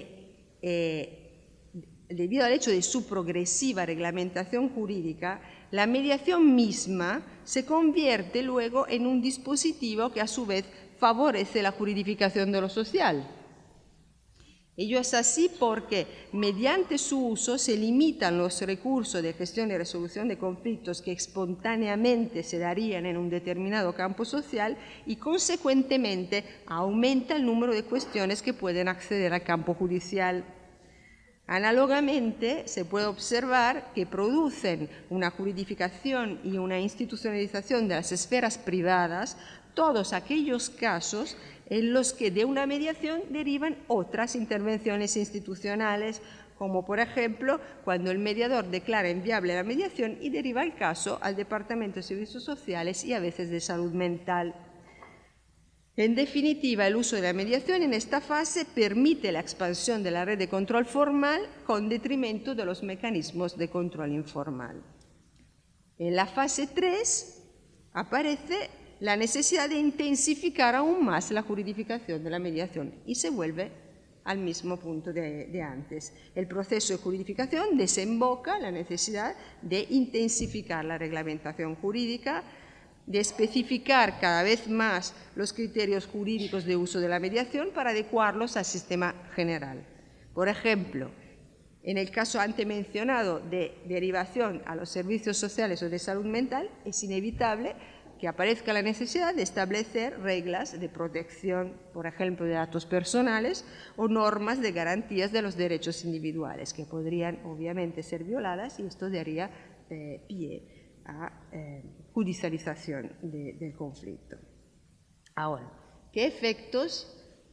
de su progresiva reglamentación jurídica, la mediación misma se convierte luego en un dispositivo que a su vez favorece la juridificación de lo social. Ello es así porque mediante su uso se limitan los recursos de gestión y resolución de conflictos que espontáneamente se darían en un determinado campo social y consecuentemente aumenta el número de cuestiones que pueden acceder al campo judicial. Análogamente, se puede observar que producen una juridificación y una institucionalización de las esferas privadas todos aquellos casos en los que de una mediación derivan otras intervenciones institucionales, como por ejemplo cuando el mediador declara inviable la mediación y deriva el caso al Departamento de Servicios Sociales y a veces de Salud Mental. En definitiva, el uso de la mediación en esta fase permite la expansión de la red de control formal con detrimento de los mecanismos de control informal. En la fase 3 aparece la necesidad de intensificar aún más la juridificación de la mediación y se vuelve al mismo punto de antes. El proceso de juridificación desemboca en la necesidad de intensificar la reglamentación jurídica, de especificar cada vez más los criterios jurídicos de uso de la mediación para adecuarlos al sistema general. Por ejemplo, en el caso antes mencionado de derivación a los servicios sociales o de salud mental, es inevitable que aparezca la necesidad de establecer reglas de protección, por ejemplo, de datos personales o normas de garantías de los derechos individuales, que podrían obviamente ser violadas y esto daría pie a judicialización del conflicto. Ahora, ¿qué efectos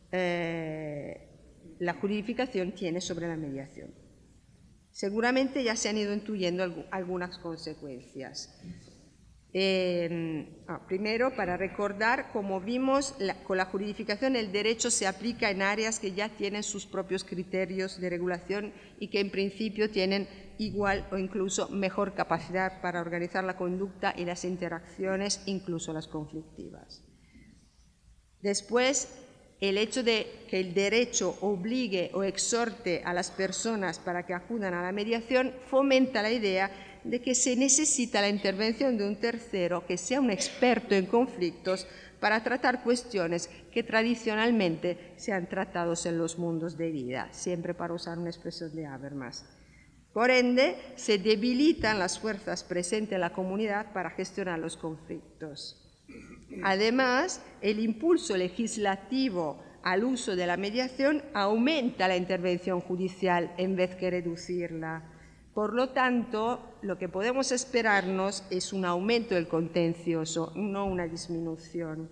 la juridificación tiene sobre la mediación? Seguramente ya se han ido intuyendo algunas consecuencias. Primero, para recordar, como vimos, con la juridificación el derecho se aplica en áreas que ya tienen sus propios criterios de regulación y que en principio tienen igual o incluso mejor capacidad para organizar la conducta y las interacciones, incluso las conflictivas. Después, el hecho de que el derecho obligue o exhorte a las personas para que acudan a la mediación fomenta la idea de que se necesita la intervención de un tercero que sea un experto en conflictos para tratar cuestiones que tradicionalmente se han tratado en los mundos de vida, siempre para usar una expresión de Habermas. Por ende, se debilitan las fuerzas presentes en la comunidad para gestionar los conflictos. Además, el impulso legislativo al uso de la mediación aumenta la intervención judicial en vez que reducirla. Por lo tanto, lo que podemos esperarnos es un aumento del contencioso, no una disminución.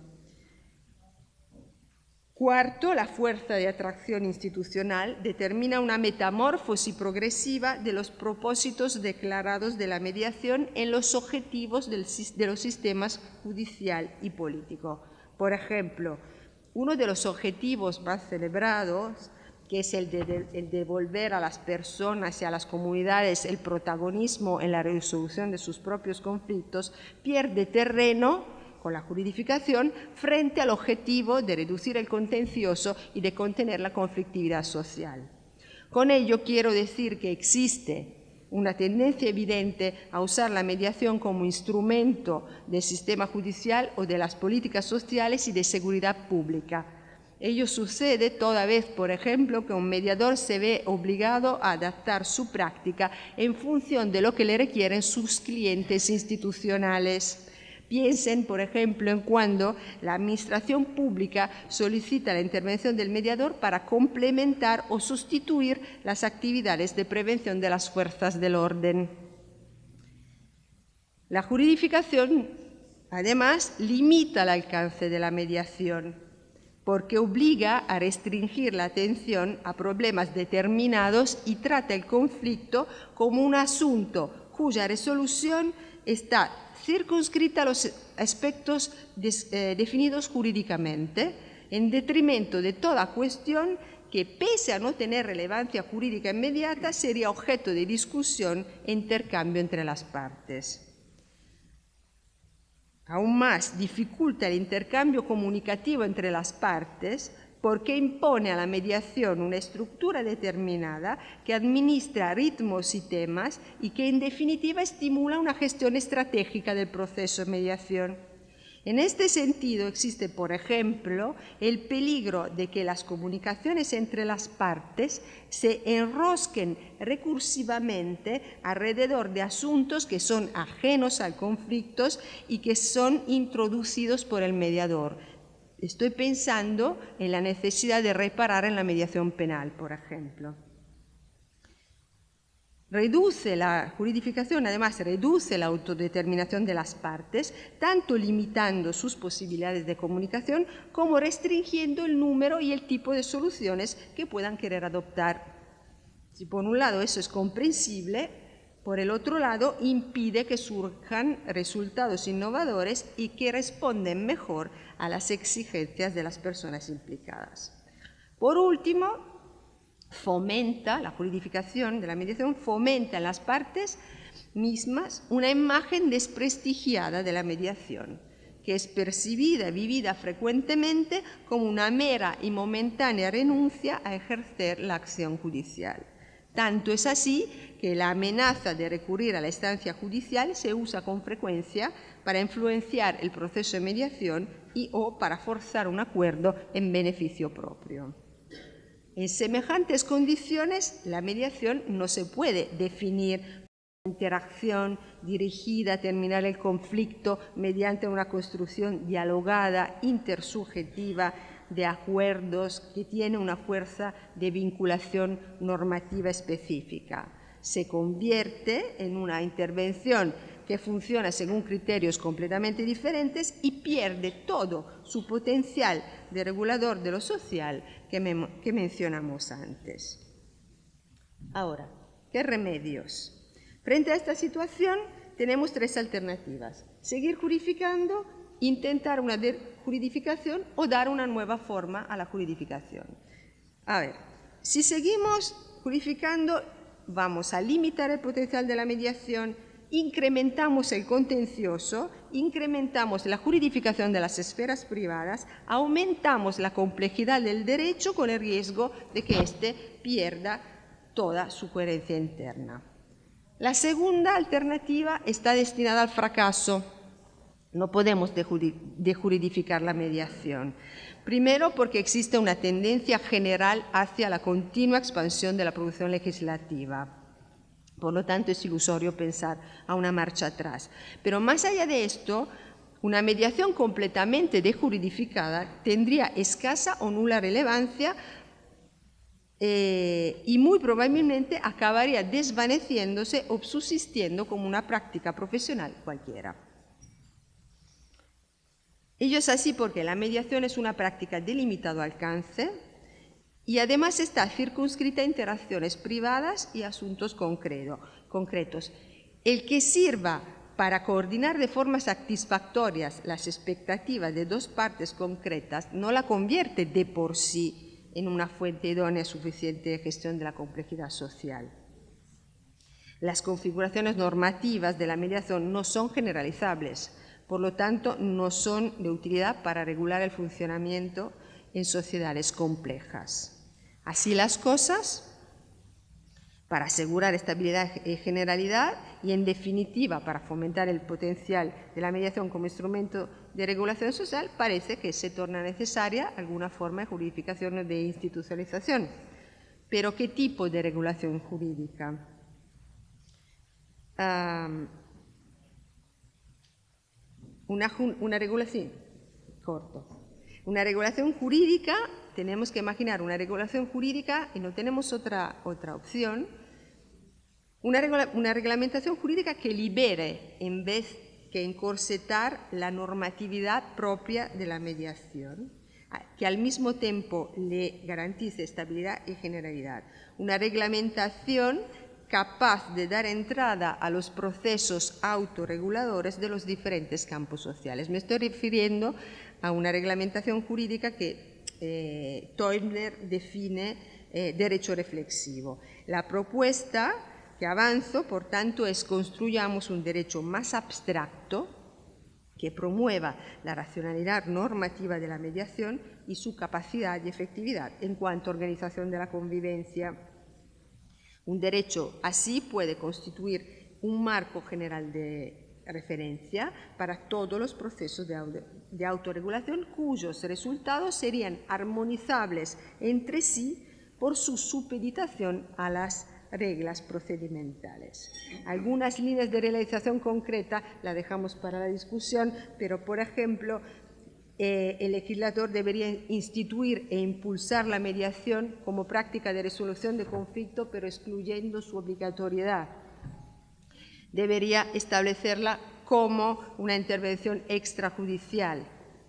Cuarto, la fuerza de atracción institucional determina una metamorfosis progresiva de los propósitos declarados de la mediación en los objetivos de los sistemas judicial y político. Por ejemplo, uno de los objetivos más celebrados, que es el de devolver a las personas y a las comunidades el protagonismo en la resolución de sus propios conflictos, pierde terreno con la juridificación frente al objetivo de reducir el contencioso y de contener la conflictividad social. Con ello quiero decir que existe una tendencia evidente a usar la mediación como instrumento del sistema judicial o de las políticas sociales y de seguridad pública. Ello sucede toda vez, por ejemplo, que un mediador se ve obligado a adaptar su práctica en función de lo que le requieren sus clientes institucionales. Piensen, por ejemplo, en cuando la administración pública solicita la intervención del mediador para complementar o sustituir las actividades de prevención de las fuerzas del orden. La juridificación, además, limita el alcance de la mediación, porque obliga a restringir la atención a problemas determinados y trata el conflicto como un asunto cuya resolución está circunscrita a los aspectos definidos jurídicamente, en detrimento de toda cuestión que, pese a no tener relevancia jurídica inmediata, sería objeto de discusión e intercambio entre las partes. Aún más, dificulta el intercambio comunicativo entre las partes porque impone a la mediación una estructura determinada que administra ritmos y temas y que en definitiva estimula una gestión estratégica del proceso de mediación. En este sentido existe, por ejemplo, el peligro de que las comunicaciones entre las partes se enrosquen recursivamente alrededor de asuntos que son ajenos al conflicto y que son introducidos por el mediador. Estoy pensando en la necesidad de reparar en la mediación penal, por ejemplo. La juridificación, además, reduce la autodeterminación de las partes, tanto limitando sus posibilidades de comunicación como restringiendo el número y el tipo de soluciones que puedan querer adoptar. Si por un lado eso es comprensible, por el otro lado impide que surjan resultados innovadores y que responden mejor a las exigencias de las personas implicadas. Por último, la juridificación de la mediación fomenta en las partes mismas una imagen desprestigiada de la mediación, que es percibida y vivida frecuentemente como una mera y momentánea renuncia a ejercer la acción judicial. Tanto es así que la amenaza de recurrir a la instancia judicial se usa con frecuencia para influenciar el proceso de mediación o para forzar un acuerdo en beneficio propio. En semejantes condiciones, la mediación no se puede definir como interacción dirigida a terminar el conflicto mediante una construcción dialogada, intersubjetiva, de acuerdos que tiene una fuerza de vinculación normativa específica. Se convierte en una intervención que funciona según criterios completamente diferentes y pierde todo su potencial de regulador de lo social que mencionamos antes. Ahora, ¿qué remedios? Frente a esta situación tenemos tres alternativas: seguir jurificando, intentar una juridificación o dar una nueva forma a la juridificación. A ver, si seguimos jurificando, vamos a limitar el potencial de la mediación incrementamos el contencioso, incrementamos la juridificación de las esferas privadas, aumentamos la complejidad del derecho con el riesgo de que éste pierda toda su coherencia interna. La segunda alternativa está destinada al fracaso. No podemos dejuridificar la mediación. Primero, porque existe una tendencia general hacia la continua expansión de la producción legislativa. Por lo tanto, es ilusorio pensar a una marcha atrás. Pero más allá de esto, una mediación completamente dejuridificada tendría escasa o nula relevancia y muy probablemente acabaría desvaneciéndose o subsistiendo como una práctica profesional cualquiera. Ello es así porque la mediación es una práctica de limitado alcance y además está circunscrita a interacciones privadas y asuntos concretos. El que sirva para coordinar de forma satisfactorias las expectativas de dos partes concretas no la convierte de por sí en una fuente idónea suficiente de gestión de la complejidad social. Las configuraciones normativas de la mediación no son generalizables, por lo tanto, no son de utilidad para regular el funcionamiento en sociedades complejas. Así las cosas, para asegurar estabilidad y generalidad y, en definitiva, para fomentar el potencial de la mediación como instrumento de regulación social, parece que se torna necesaria alguna forma de juridificación o de institucionalización. Pero, ¿qué tipo de regulación jurídica? Una regulación jurídica, tenemos que imaginar una regulación jurídica y no tenemos otra opción, una reglamentación jurídica que libere en vez que encorsetar la normatividad propia de la mediación, que al mismo tiempo le garantice estabilidad y generalidad. Una reglamentación capaz de dar entrada a los procesos autorreguladores de los diferentes campos sociales. Me estoy refiriendo a una reglamentación jurídica que Teubner define derecho reflexivo. La propuesta que avanzo, por tanto, es construyamos un derecho más abstracto que promueva la racionalidad normativa de la mediación y su capacidad y efectividad en cuanto a organización de la convivencia. Un derecho así puede constituir un marco general de referencia para todos los procesos de autorregulación cuyos resultados serían armonizables entre sí por su supeditación a las reglas procedimentales. Algunas líneas de realización concreta la dejamos para la discusión, pero por ejemplo, el legislador debería instituir e impulsar la mediación como práctica de resolución de conflicto, pero excluyendo su obligatoriedad. Debería establecerla como una intervención extrajudicial.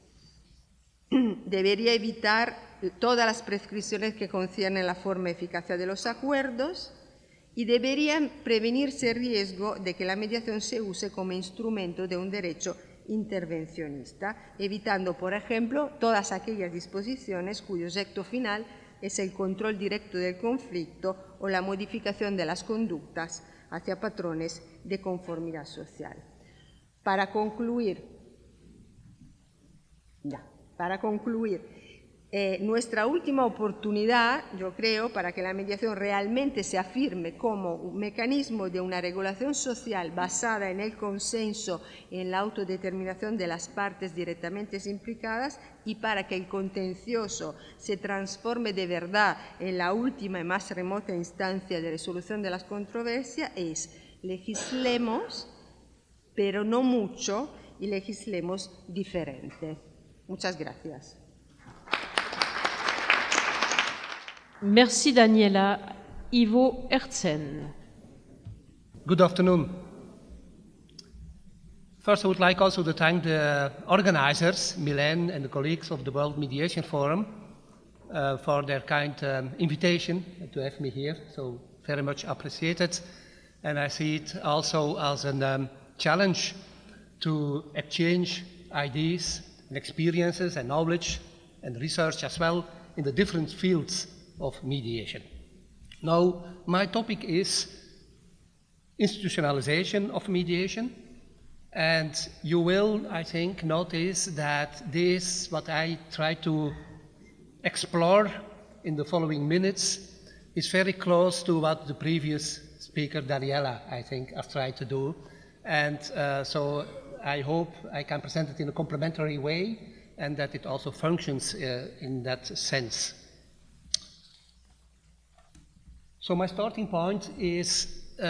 Debería evitar todas las prescripciones que conciernen la forma y eficacia de los acuerdos y deberían prevenirse el riesgo de que la mediación se use como instrumento de un derecho intervencionista, evitando, por ejemplo, todas aquellas disposiciones cuyo efecto final es el control directo del conflicto o la modificación de las conductas hacia patrones de conformidad social. Para concluir, nuestra última oportunidad, yo creo, para que la mediación realmente se afirme como un mecanismo de una regulación social basada en el consenso y en la autodeterminación de las partes directamente implicadas y para que el contencioso se transforme de verdad en la última y más remota instancia de resolución de las controversias, es legislemos, pero no mucho, y legislemos diferente. Muchas gracias. Merci Daniela. Ivo Hertzen. Good afternoon. First, I would like also to thank the organizers, Milan and the colleagues of the World Mediation Forum, for their kind invitation to have me here, so very much appreciated. And I see it also as a challenge to exchange ideas and experiences and knowledge and research as well in the different fields of mediation. Now, my topic is institutionalization of mediation. And you will, I think, notice that this, what I try to explore in the following minutes, is very close to what the previous speaker, Daniela, I think, has tried to do. And so I hope I can present it in a complementary way and that it also functions in that sense. So my starting point is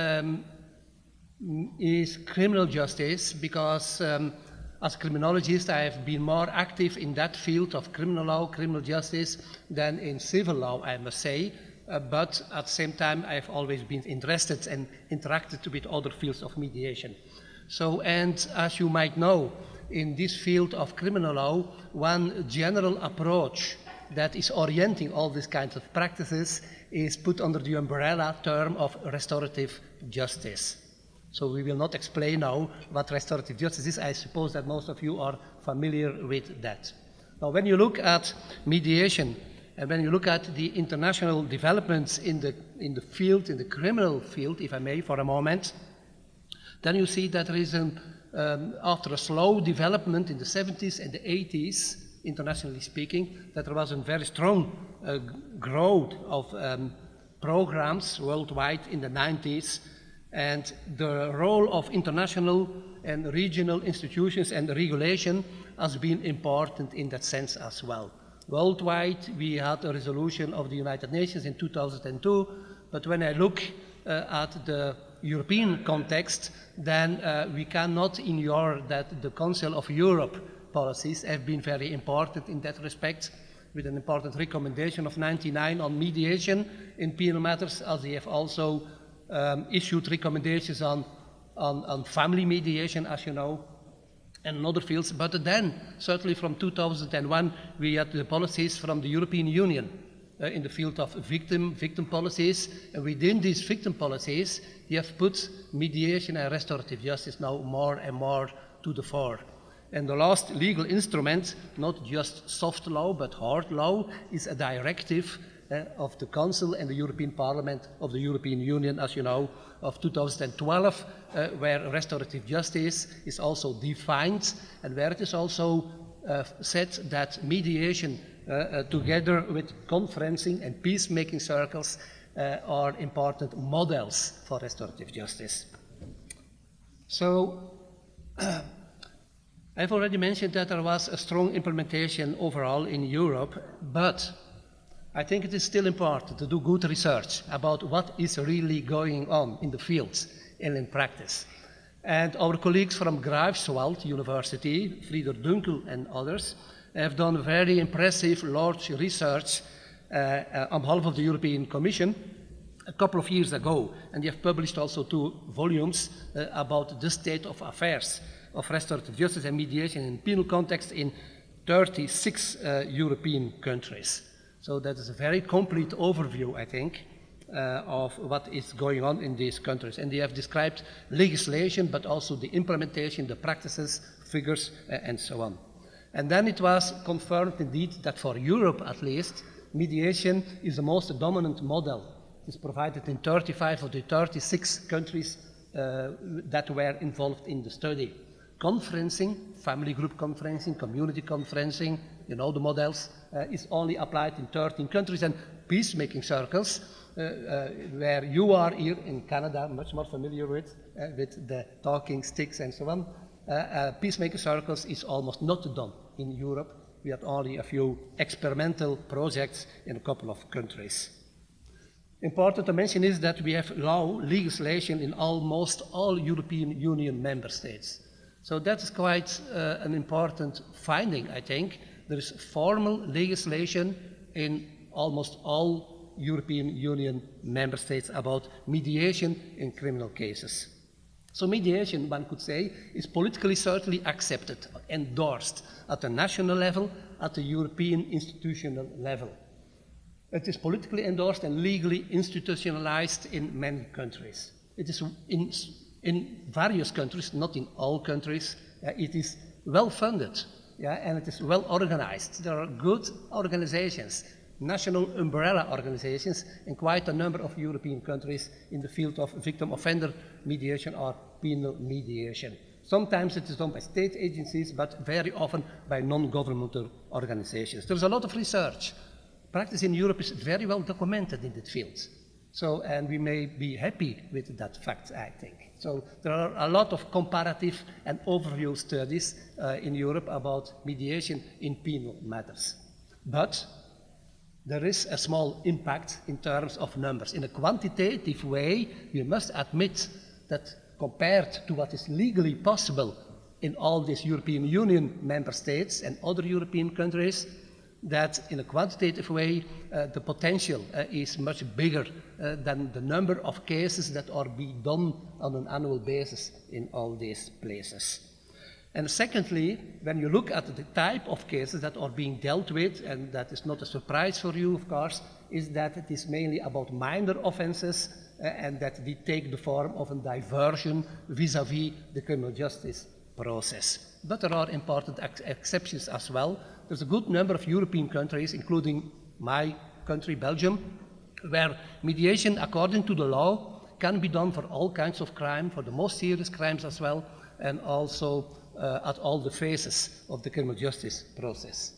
criminal justice, because as a criminologist I have been more active in that field of criminal law, criminal justice, than in civil law, I must say. But at the same time I have always been interested and interacted with other fields of mediation. So, and as you might know, in this field of criminal law, one general approach that is orienting all these kinds of practices is put under the umbrella term of restorative justice. So we will not explain now what restorative justice is. I suppose that most of you are familiar with that. Now, when you look at mediation, and when you look at the international developments in the field, in the criminal field, if I may, for a moment, then you see that there is after a slow development in the 70s and the 80s, internationally speaking, that there was a very strong growth of programs worldwide in the 90s, and the role of international and regional institutions and regulation has been important in that sense as well. Worldwide, we had a resolution of the United Nations in 2002, but when I look at the European context, then we cannot ignore that the Council of Europe policies have been very important in that respect, with an important recommendation of 99 on mediation in penal matters, as they have also issued recommendations on family mediation, as you know, and other fields. But then, certainly from 2001, we had the policies from the European Union in the field of victim policies. And within these victim policies, they have put mediation and restorative justice now more and more to the fore. And the last legal instrument, not just soft law, but hard law, is a directive of the Council and the European Parliament of the European Union, as you know, of 2012, where restorative justice is also defined, and where it is also said that mediation together with conferencing and peacemaking circles are important models for restorative justice. So, I've already mentioned that there was a strong implementation overall in Europe, but I think it is still important to do good research about what is really going on in the fields and in practice. And our colleagues from Greifswald University, Frieder Dunkel and others, have done very impressive large research on behalf of the European Commission a couple of years ago, and they have published also 2 volumes about the state of affairs of restorative justice and mediation in penal context in 36 European countries. So that is a very complete overview, I think, of what is going on in these countries. And they have described legislation, but also the implementation, the practices, figures, and so on. And then it was confirmed indeed that for Europe at least, mediation is the most dominant model. It is provided in 35 of the 36 countries that were involved in the study. Conferencing, family group conferencing, community conferencing, you know the models, is only applied in 13 countries, and peacemaking circles, where you are here in Canada, much more familiar with the talking sticks and so on, peacemaking circles is almost not done in Europe. We had only a few experimental projects in a couple of countries. Important to mention is that we have legislation in almost all European Union member states. So that is quite an important finding, I think. There is formal legislation in almost all European Union member states about mediation in criminal cases. So mediation, one could say, is politically certainly accepted, endorsed at the national level, at the European institutional level. It is politically endorsed and legally institutionalized in many countries. It is in various countries, not in all countries. It is well funded, and it is well organized. There are good organizations, national umbrella organizations in quite a number of European countries in the field of victim-offender mediation or penal mediation. Sometimes it is done by state agencies, but very often by non-governmental organizations. There's a lot of research. Practice in Europe is very well documented in that field. So, and we may be happy with that fact, I think. So there are a lot of comparative and overview studies in Europe about mediation in penal matters. But there is a small impact in terms of numbers. In a quantitative way, we must admit that compared to what is legally possible in all these European Union member states and other European countries, that in a quantitative way, the potential is much bigger than the number of cases that are being done on an annual basis in all these places. And secondly, when you look at the type of cases that are being dealt with, and that is not a surprise for you, of course, is that it is mainly about minor offenses and that they take the form of a diversion vis-à-vis the criminal justice process. But there are important exceptions as well. There's a good number of European countries, including my country, Belgium, where mediation, according to the law, can be done for all kinds of crime, for the most serious crimes as well, and also at all the phases of the criminal justice process.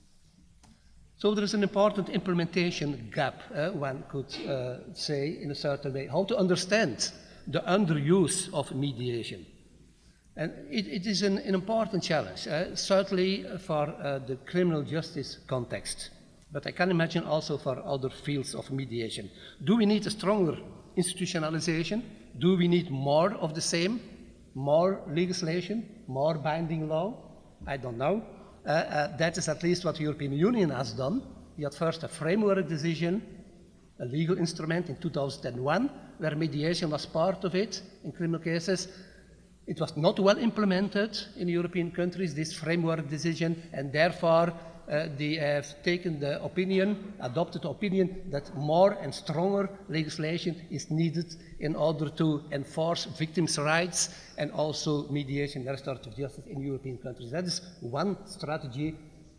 So there is an important implementation gap, one could say in a certain way, how to understand the underuse of mediation. And it is an important challenge, certainly for the criminal justice context, but I can imagine also for other fields of mediation. Do we need a stronger institutionalization? Do we need more of the same? More legislation? More binding law? I don't know. That is at least what the European Union has done. We had first a framework decision, a legal instrument in 2001, where mediation was part of it in criminal cases. It was not well implemented in European countries, this framework decision, and therefore they have taken the opinion, adopted the opinion that more and stronger legislation is needed in order to enforce victims' rights and also mediation and restorative justice in European countries. That is one strategy,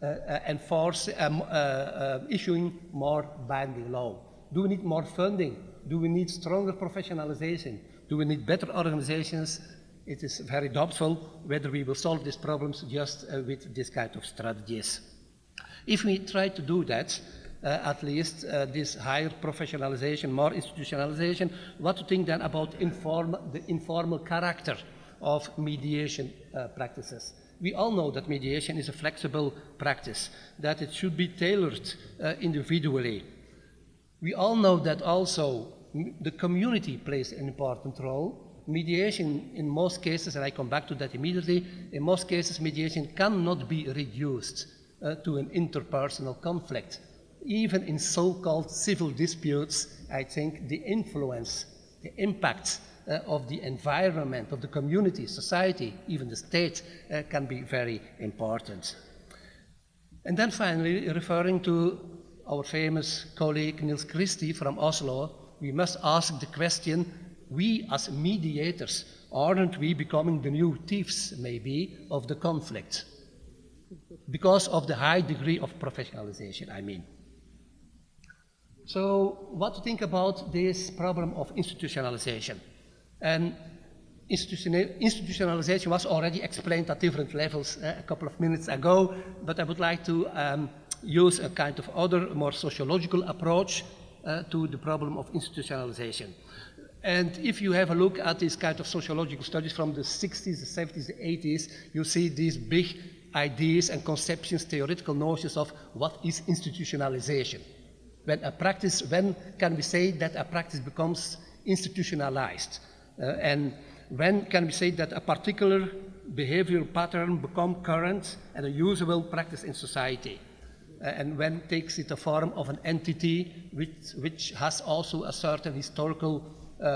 issuing more binding law. Do we need more funding? Do we need stronger professionalization? Do we need better organizations? It is very doubtful whether we will solve these problems just with this kind of strategies. If we try to do that, at least this higher professionalization, more institutionalization, what to think then about the informal character of mediation practices? We all know that mediation is a flexible practice, that it should be tailored individually. We all know that also the community plays an important role. Mediation, in most cases, and I come back to that immediately, in most cases mediation cannot be reduced to an interpersonal conflict. Even in so-called civil disputes, I think the influence, the impact of the environment, of the community, society, even the state, can be very important. And then finally, referring to our famous colleague Niels Christie from Oslo, we must ask the question, we as mediators, aren't we becoming the new thieves, maybe, of the conflict? Because of the high degree of professionalization, I mean. So, what to think about this problem of institutionalization? And institutionalization was already explained at different levels a couple of minutes ago, but I would like to use a kind of other, more sociological approach to the problem of institutionalization. And if you have a look at these kind of sociological studies from the 60s, the 70s, the 80s, you see these big ideas and conceptions, theoretical notions of what is institutionalization. When can we say that a practice becomes institutionalized? And when can we say that a particular behavioral pattern becomes current and a usual practice in society? And when takes it the form of an entity which has also a certain historical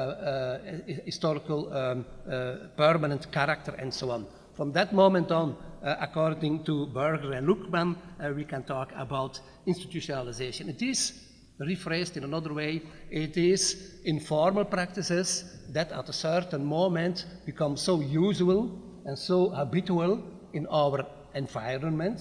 permanent character and so on. From that moment on, according to Berger and Luckman, we can talk about institutionalization. It is, rephrased in another way, it is informal practices that at a certain moment become so usual and so habitual in our environments,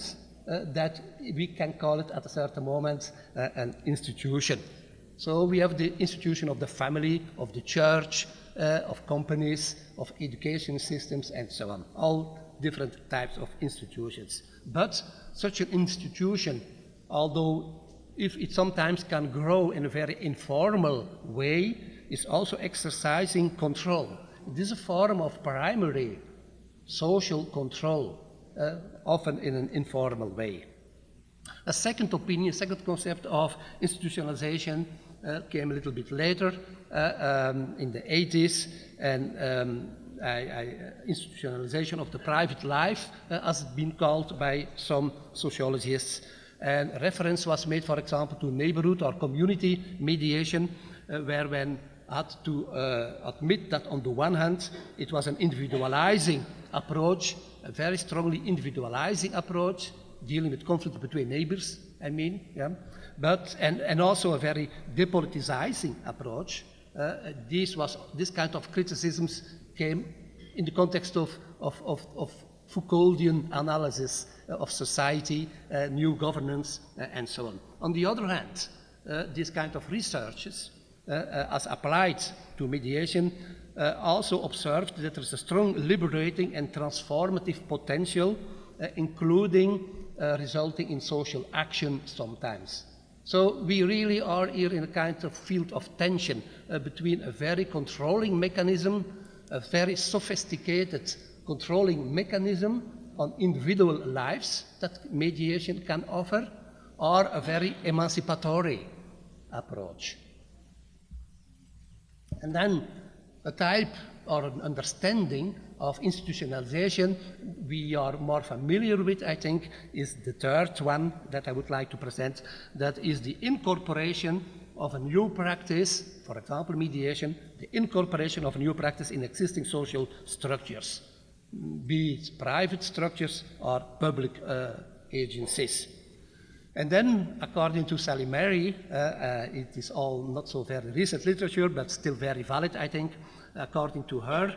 that we can call it at a certain moment an institution. So we have the institution of the family, of the church, of companies, of education systems, and so on. All different types of institutions. But such an institution, although if it sometimes can grow in a very informal way, is also exercising control. It is a form of primary social control, often in an informal way. A second opinion, second concept of institutionalization came a little bit later in the 80s, and institutionalization of the private life, as it's been called by some sociologists. And reference was made, for example, to neighborhood or community mediation, where one had to admit that on the one hand, it was an individualizing approach, a very strongly individualizing approach, dealing with conflict between neighbors, I mean, yeah. But, and also a very depoliticizing approach. This kind of criticisms came in the context of Foucauldian analysis of society, new governance, and so on. On the other hand, this kind of researches, as applied to mediation, also observed that there is a strong liberating and transformative potential, including resulting in social action sometimes. So we really are here in a kind of field of tension between a very controlling mechanism, a very sophisticated controlling mechanism on individual lives that mediation can offer, or a very emancipatory approach. And then a type or an understanding of institutionalization we are more familiar with, I think, is the third one that I would like to present. That is the incorporation of a new practice, for example, mediation, the incorporation of a new practice in existing social structures, be it private structures or public agencies. And then, according to Sally Mary, it is all not so very recent literature, but still very valid, I think. According to her,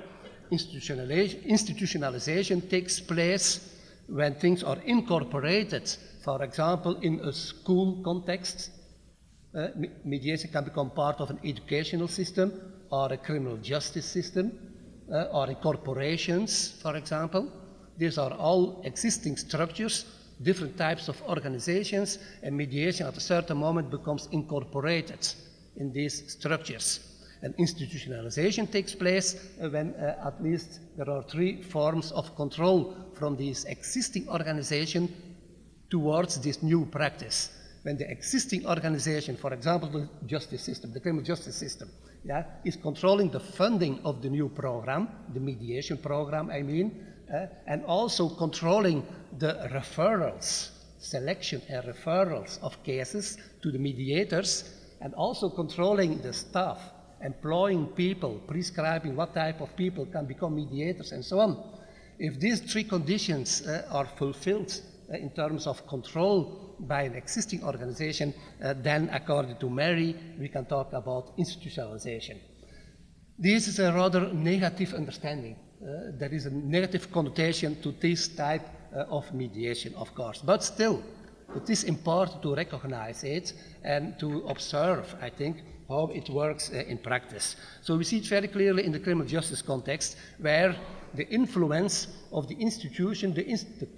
institutionalization takes place when things are incorporated, for example, in a school context. Mediation can become part of an educational system or a criminal justice system, or in corporations, for example. These are all existing structures, different types of organizations, and mediation at a certain moment becomes incorporated in these structures. And institutionalization takes place when at least there are three forms of control from this existing organization towards this new practice. When the existing organization, for example, the justice system, the criminal justice system, yeah, is controlling the funding of the new program, the mediation program, I mean, and also controlling the referrals, selection and referrals of cases to the mediators, and also controlling the staff, employing people, prescribing what type of people can become mediators, and so on. If these three conditions are fulfilled in terms of control by an existing organization, then, according to Mary, we can talk about institutionalization. This is a rather negative understanding. There is a negative connotation to this type of mediation, of course. But still, it is important to recognize it and to observe, I think, how it works in practice. So we see it very clearly in the criminal justice context, where the influence of the institution, the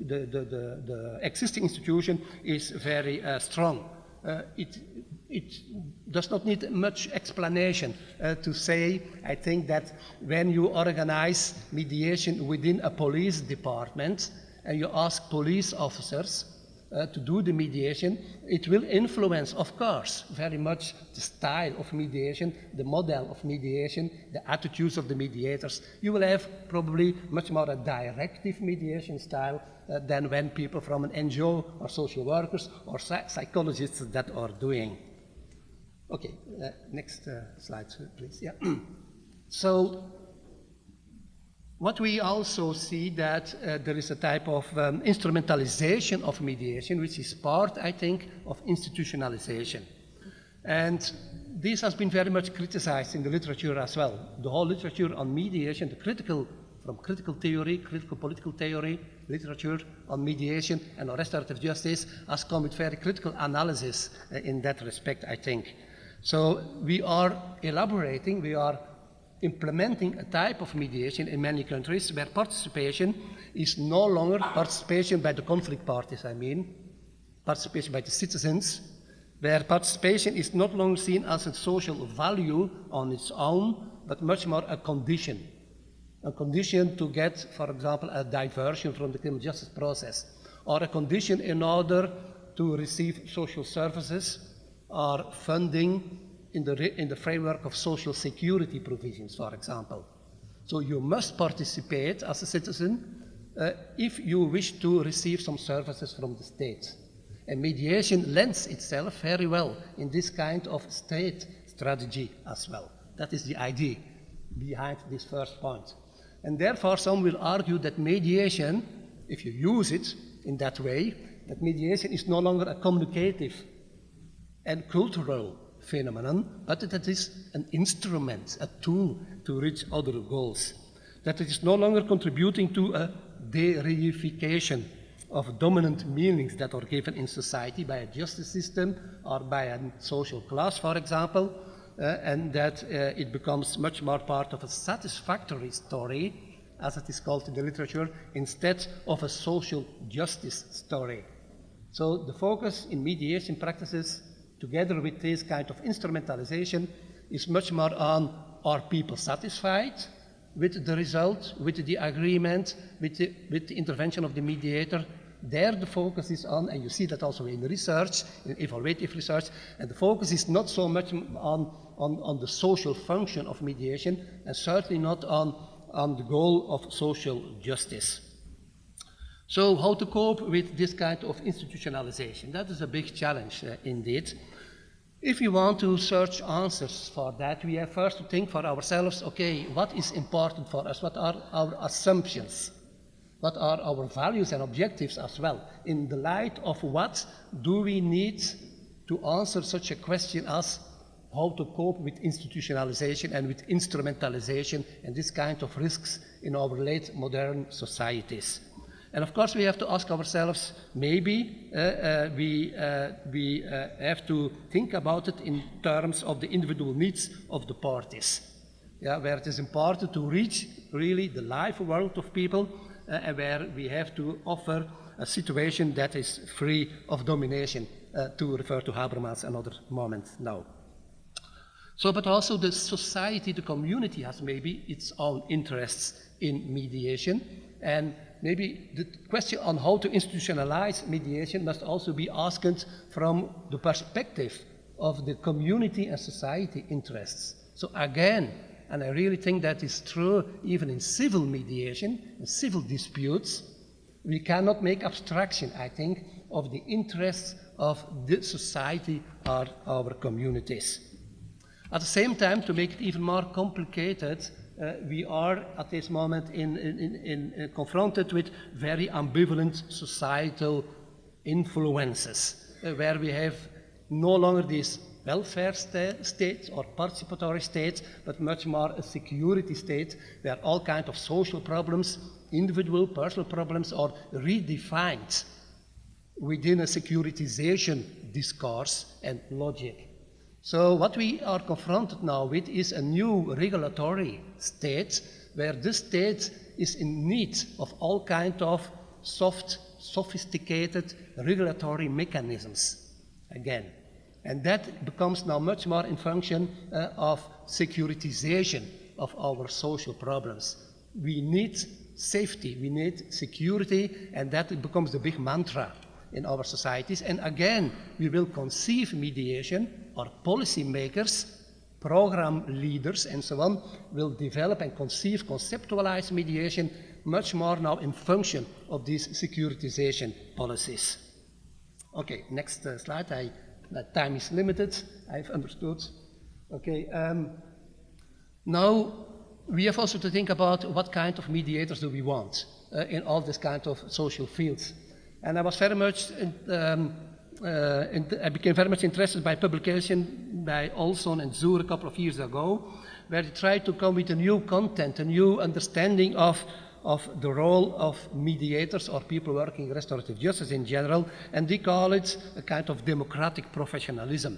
existing institution, is very strong. It does not need much explanation to say, I think, that when you organize mediation within a police department and you ask police officers to do the mediation, it will influence, of course, very much the style of mediation, the model of mediation, the attitudes of the mediators. You will have probably much more a directive mediation style than when people from an NGO or social workers or psychologists that are doing. Okay, next slide, please. Yeah. So, what we also see that there is a type of instrumentalization of mediation, which is part, I think, of institutionalization. And this has been very much criticized in the literature as well. The whole literature on mediation, the critical from critical theory, critical political theory, literature on mediation and on restorative justice, has come with very critical analysis in that respect, I think. So we are elaborating, we are implementing a type of mediation in many countries where participation is no longer participation by the conflict parties, participation by the citizens, where participation is not longer seen as a social value on its own, but much more a condition to get, for example, a diversion from the criminal justice process, or a condition in order to receive social services or funding in the framework of social security provisions, for example. So you must participate as a citizen if you wish to receive some services from the state. And mediation lends itself very well in this kind of state strategy as well. That is the idea behind this first point. And therefore, some will argue that mediation, if you use it in that way, that mediation is no longer a communicative and cultural phenomenon, but that it is an instrument, a tool to reach other goals. That it is no longer contributing to a de-reification of dominant meanings that are given in society by a justice system or by a social class, for example, and that it becomes much more part of a satisfactory story, as it is called in the literature, instead of a social justice story. So the focus in mediation practices, together with this kind of instrumentalization, is much more on, are people satisfied with the result, with the agreement, with the intervention of the mediator? There the focus is on, and you see that also in research, in evaluative research, and the focus is not so much on the social function of mediation, and certainly not on the goal of social justice. So how to cope with this kind of institutionalization? That is a big challenge indeed. If we want to search answers for that, we have first to think for ourselves, okay, what is important for us? What are our assumptions? What are our values and objectives as well? In the light of what do we need to answer such a question as how to cope with institutionalization and with instrumentalization and this kind of risks in our late modern societies? And of course we have to ask ourselves, maybe we have to think about it in terms of the individual needs of the parties, where it is important to reach really the life world of people, and where we have to offer a situation that is free of domination, to refer to Habermas another moment now. So, but also the society, the community has maybe its own interests in mediation, and maybe the question on how to institutionalize mediation must also be asked from the perspective of the community and society interests. So again, and I really think that is true even in civil mediation, in civil disputes, we cannot make abstraction, I think, of the interests of the society or our communities. At the same time, to make it even more complicated, we are at this moment confronted with very ambivalent societal influences, where we have no longer these welfare states or participatory states, but much more a security state where all kinds of social problems, individual, personal problems are redefined within a securitization discourse and logic. So what we are confronted now with is a new regulatory state where this state is in need of all kinds of soft, sophisticated regulatory mechanisms again. And that becomes now much more in function of securitization of our social problems. We need safety, we need security, and that becomes the big mantra in our societies. And again, we will conceive mediation, or policy makers, program leaders, and so on, will develop and conceive, conceptualize mediation much more now in function of these securitization policies. Okay, next slide. Time is limited, I've understood. Okay, now we have also to think about what kind of mediators do we want in all this kind of social fields. And I was very much, I became very much interested by publication by Olson and Zur a couple of years ago, where they try to come with a new content, a new understanding of the role of mediators or people working in restorative justice in general, and they call it a kind of democratic professionalism.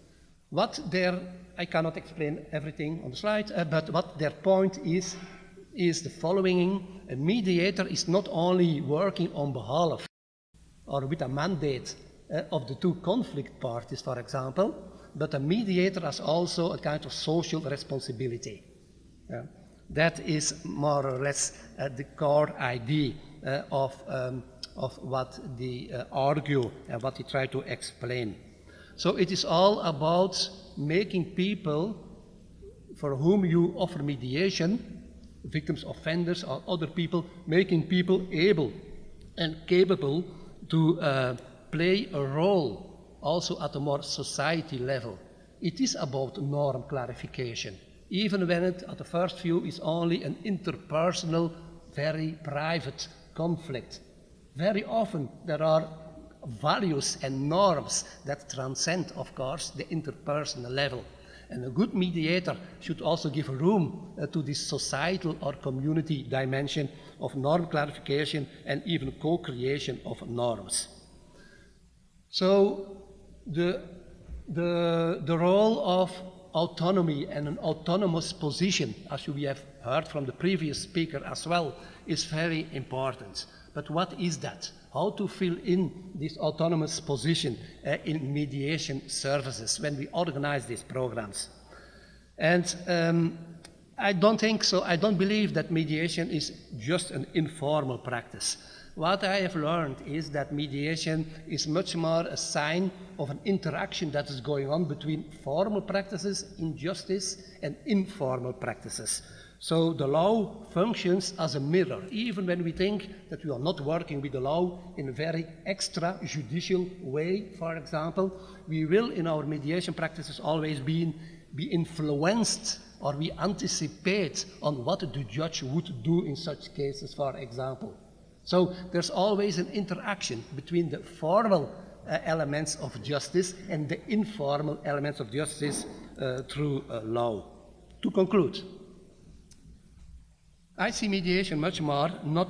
I cannot explain everything on the slide, but what their point is the following. A mediator is not only working on behalf of or with a mandate of the two conflict parties, for example, but a mediator has also a kind of social responsibility. That is more or less the core idea of what they argue and what they try to explain. So it is all about making people for whom you offer mediation, victims, offenders, or other people, making people able and capable to play a role also at a more society level. It is about norm clarification, even when it at the first view is only an interpersonal, very private conflict. Very often there are values and norms that transcend, of course, the interpersonal level. And a good mediator should also give room to this societal or community dimension of norm clarification and even co-creation of norms. So the role of autonomy and an autonomous position, as we have heard from the previous speaker as well, is very important. But what is that? How to fill in this autonomous position in mediation services when we organize these programs? And I don't think so. I don't believe that mediation is just an informal practice. What I have learned is that mediation is much more a sign of an interaction that is going on between formal practices in justice and informal practices. So the law functions as a mirror, even when we think that we are not working with the law in a very extrajudicial way, for example, we will in our mediation practices always be influenced, or we anticipate on what the judge would do in such cases, for example. So there's always an interaction between the formal elements of justice and the informal elements of justice through law. To conclude, I see mediation much more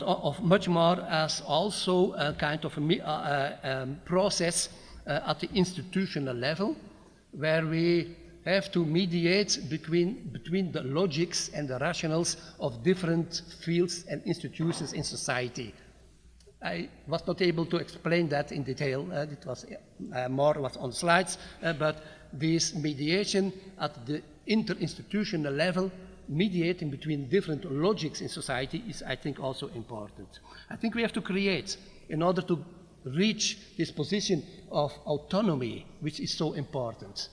as also a kind of a process at the institutional level, where we have to mediate between the logics and the rationals of different fields and institutions in society. I was not able to explain that in detail. It was more on slides, but this mediation at the interinstitutional level, mediating between different logics in society, is, I think, also important. I think we have to create, in order to reach this position of autonomy, which is so important,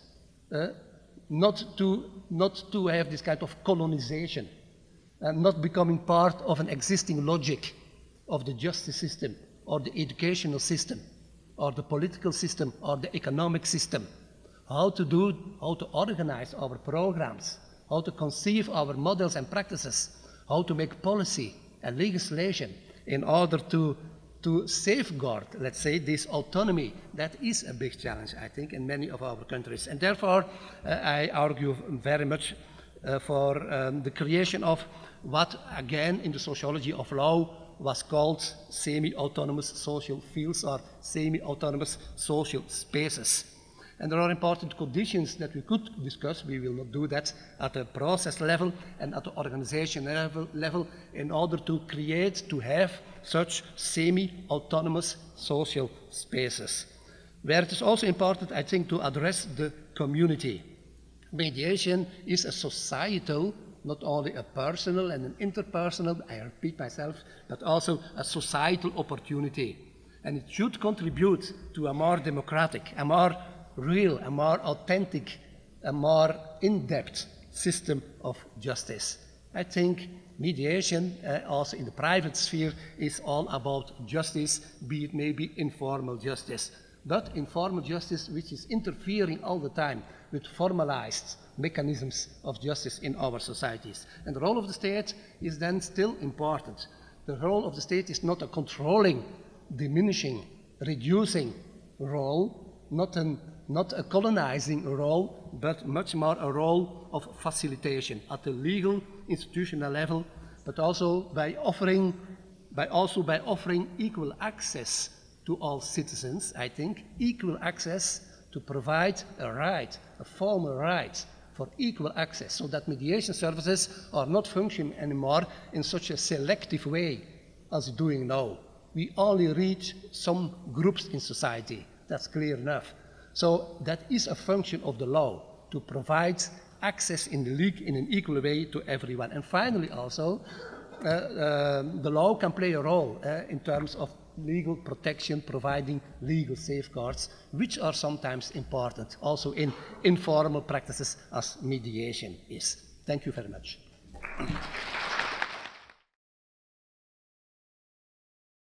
not to have this kind of colonization, not becoming part of an existing logic of the justice system, or the educational system, or the political system, or the economic system. How to organize our programs, how to conceive our models and practices, how to make policy and legislation in order to safeguard, let's say, this autonomy. That is a big challenge, I think, in many of our countries. And therefore, I argue very much for the creation of what, again, in the sociology of law, was called semi-autonomous social fields or semi-autonomous social spaces. And there are important conditions that we could discuss. We will not do that at the process level and at the organization level in order to create, to have such semi-autonomous social spaces. Where it is also important, I think, to address the community. Mediation is a societal, not only a personal and an interpersonal, I repeat myself, but also a societal opportunity. And it should contribute to a more democratic, a more real, a more authentic, a more in-depth system of justice. I think mediation, also in the private sphere, is all about justice, be it maybe informal justice. But informal justice, which is interfering all the time with formalized mechanisms of justice in our societies. And the role of the state is then still important. The role of the state is not a controlling, diminishing, reducing role, not an not a colonizing role, but much more a role of facilitation at the legal institutional level, but also by offering equal access to all citizens, I think, equal access to provide a right, a formal right for equal access, so that mediation services are not functioning anymore in such a selective way as doing now. We only reach some groups in society, that's clear enough. So that is a function of the law, to provide access in an equal way to everyone. And finally also, the law can play a role in terms of legal protection, providing legal safeguards, which are sometimes important, also in informal practices as mediation is. Thank you very much.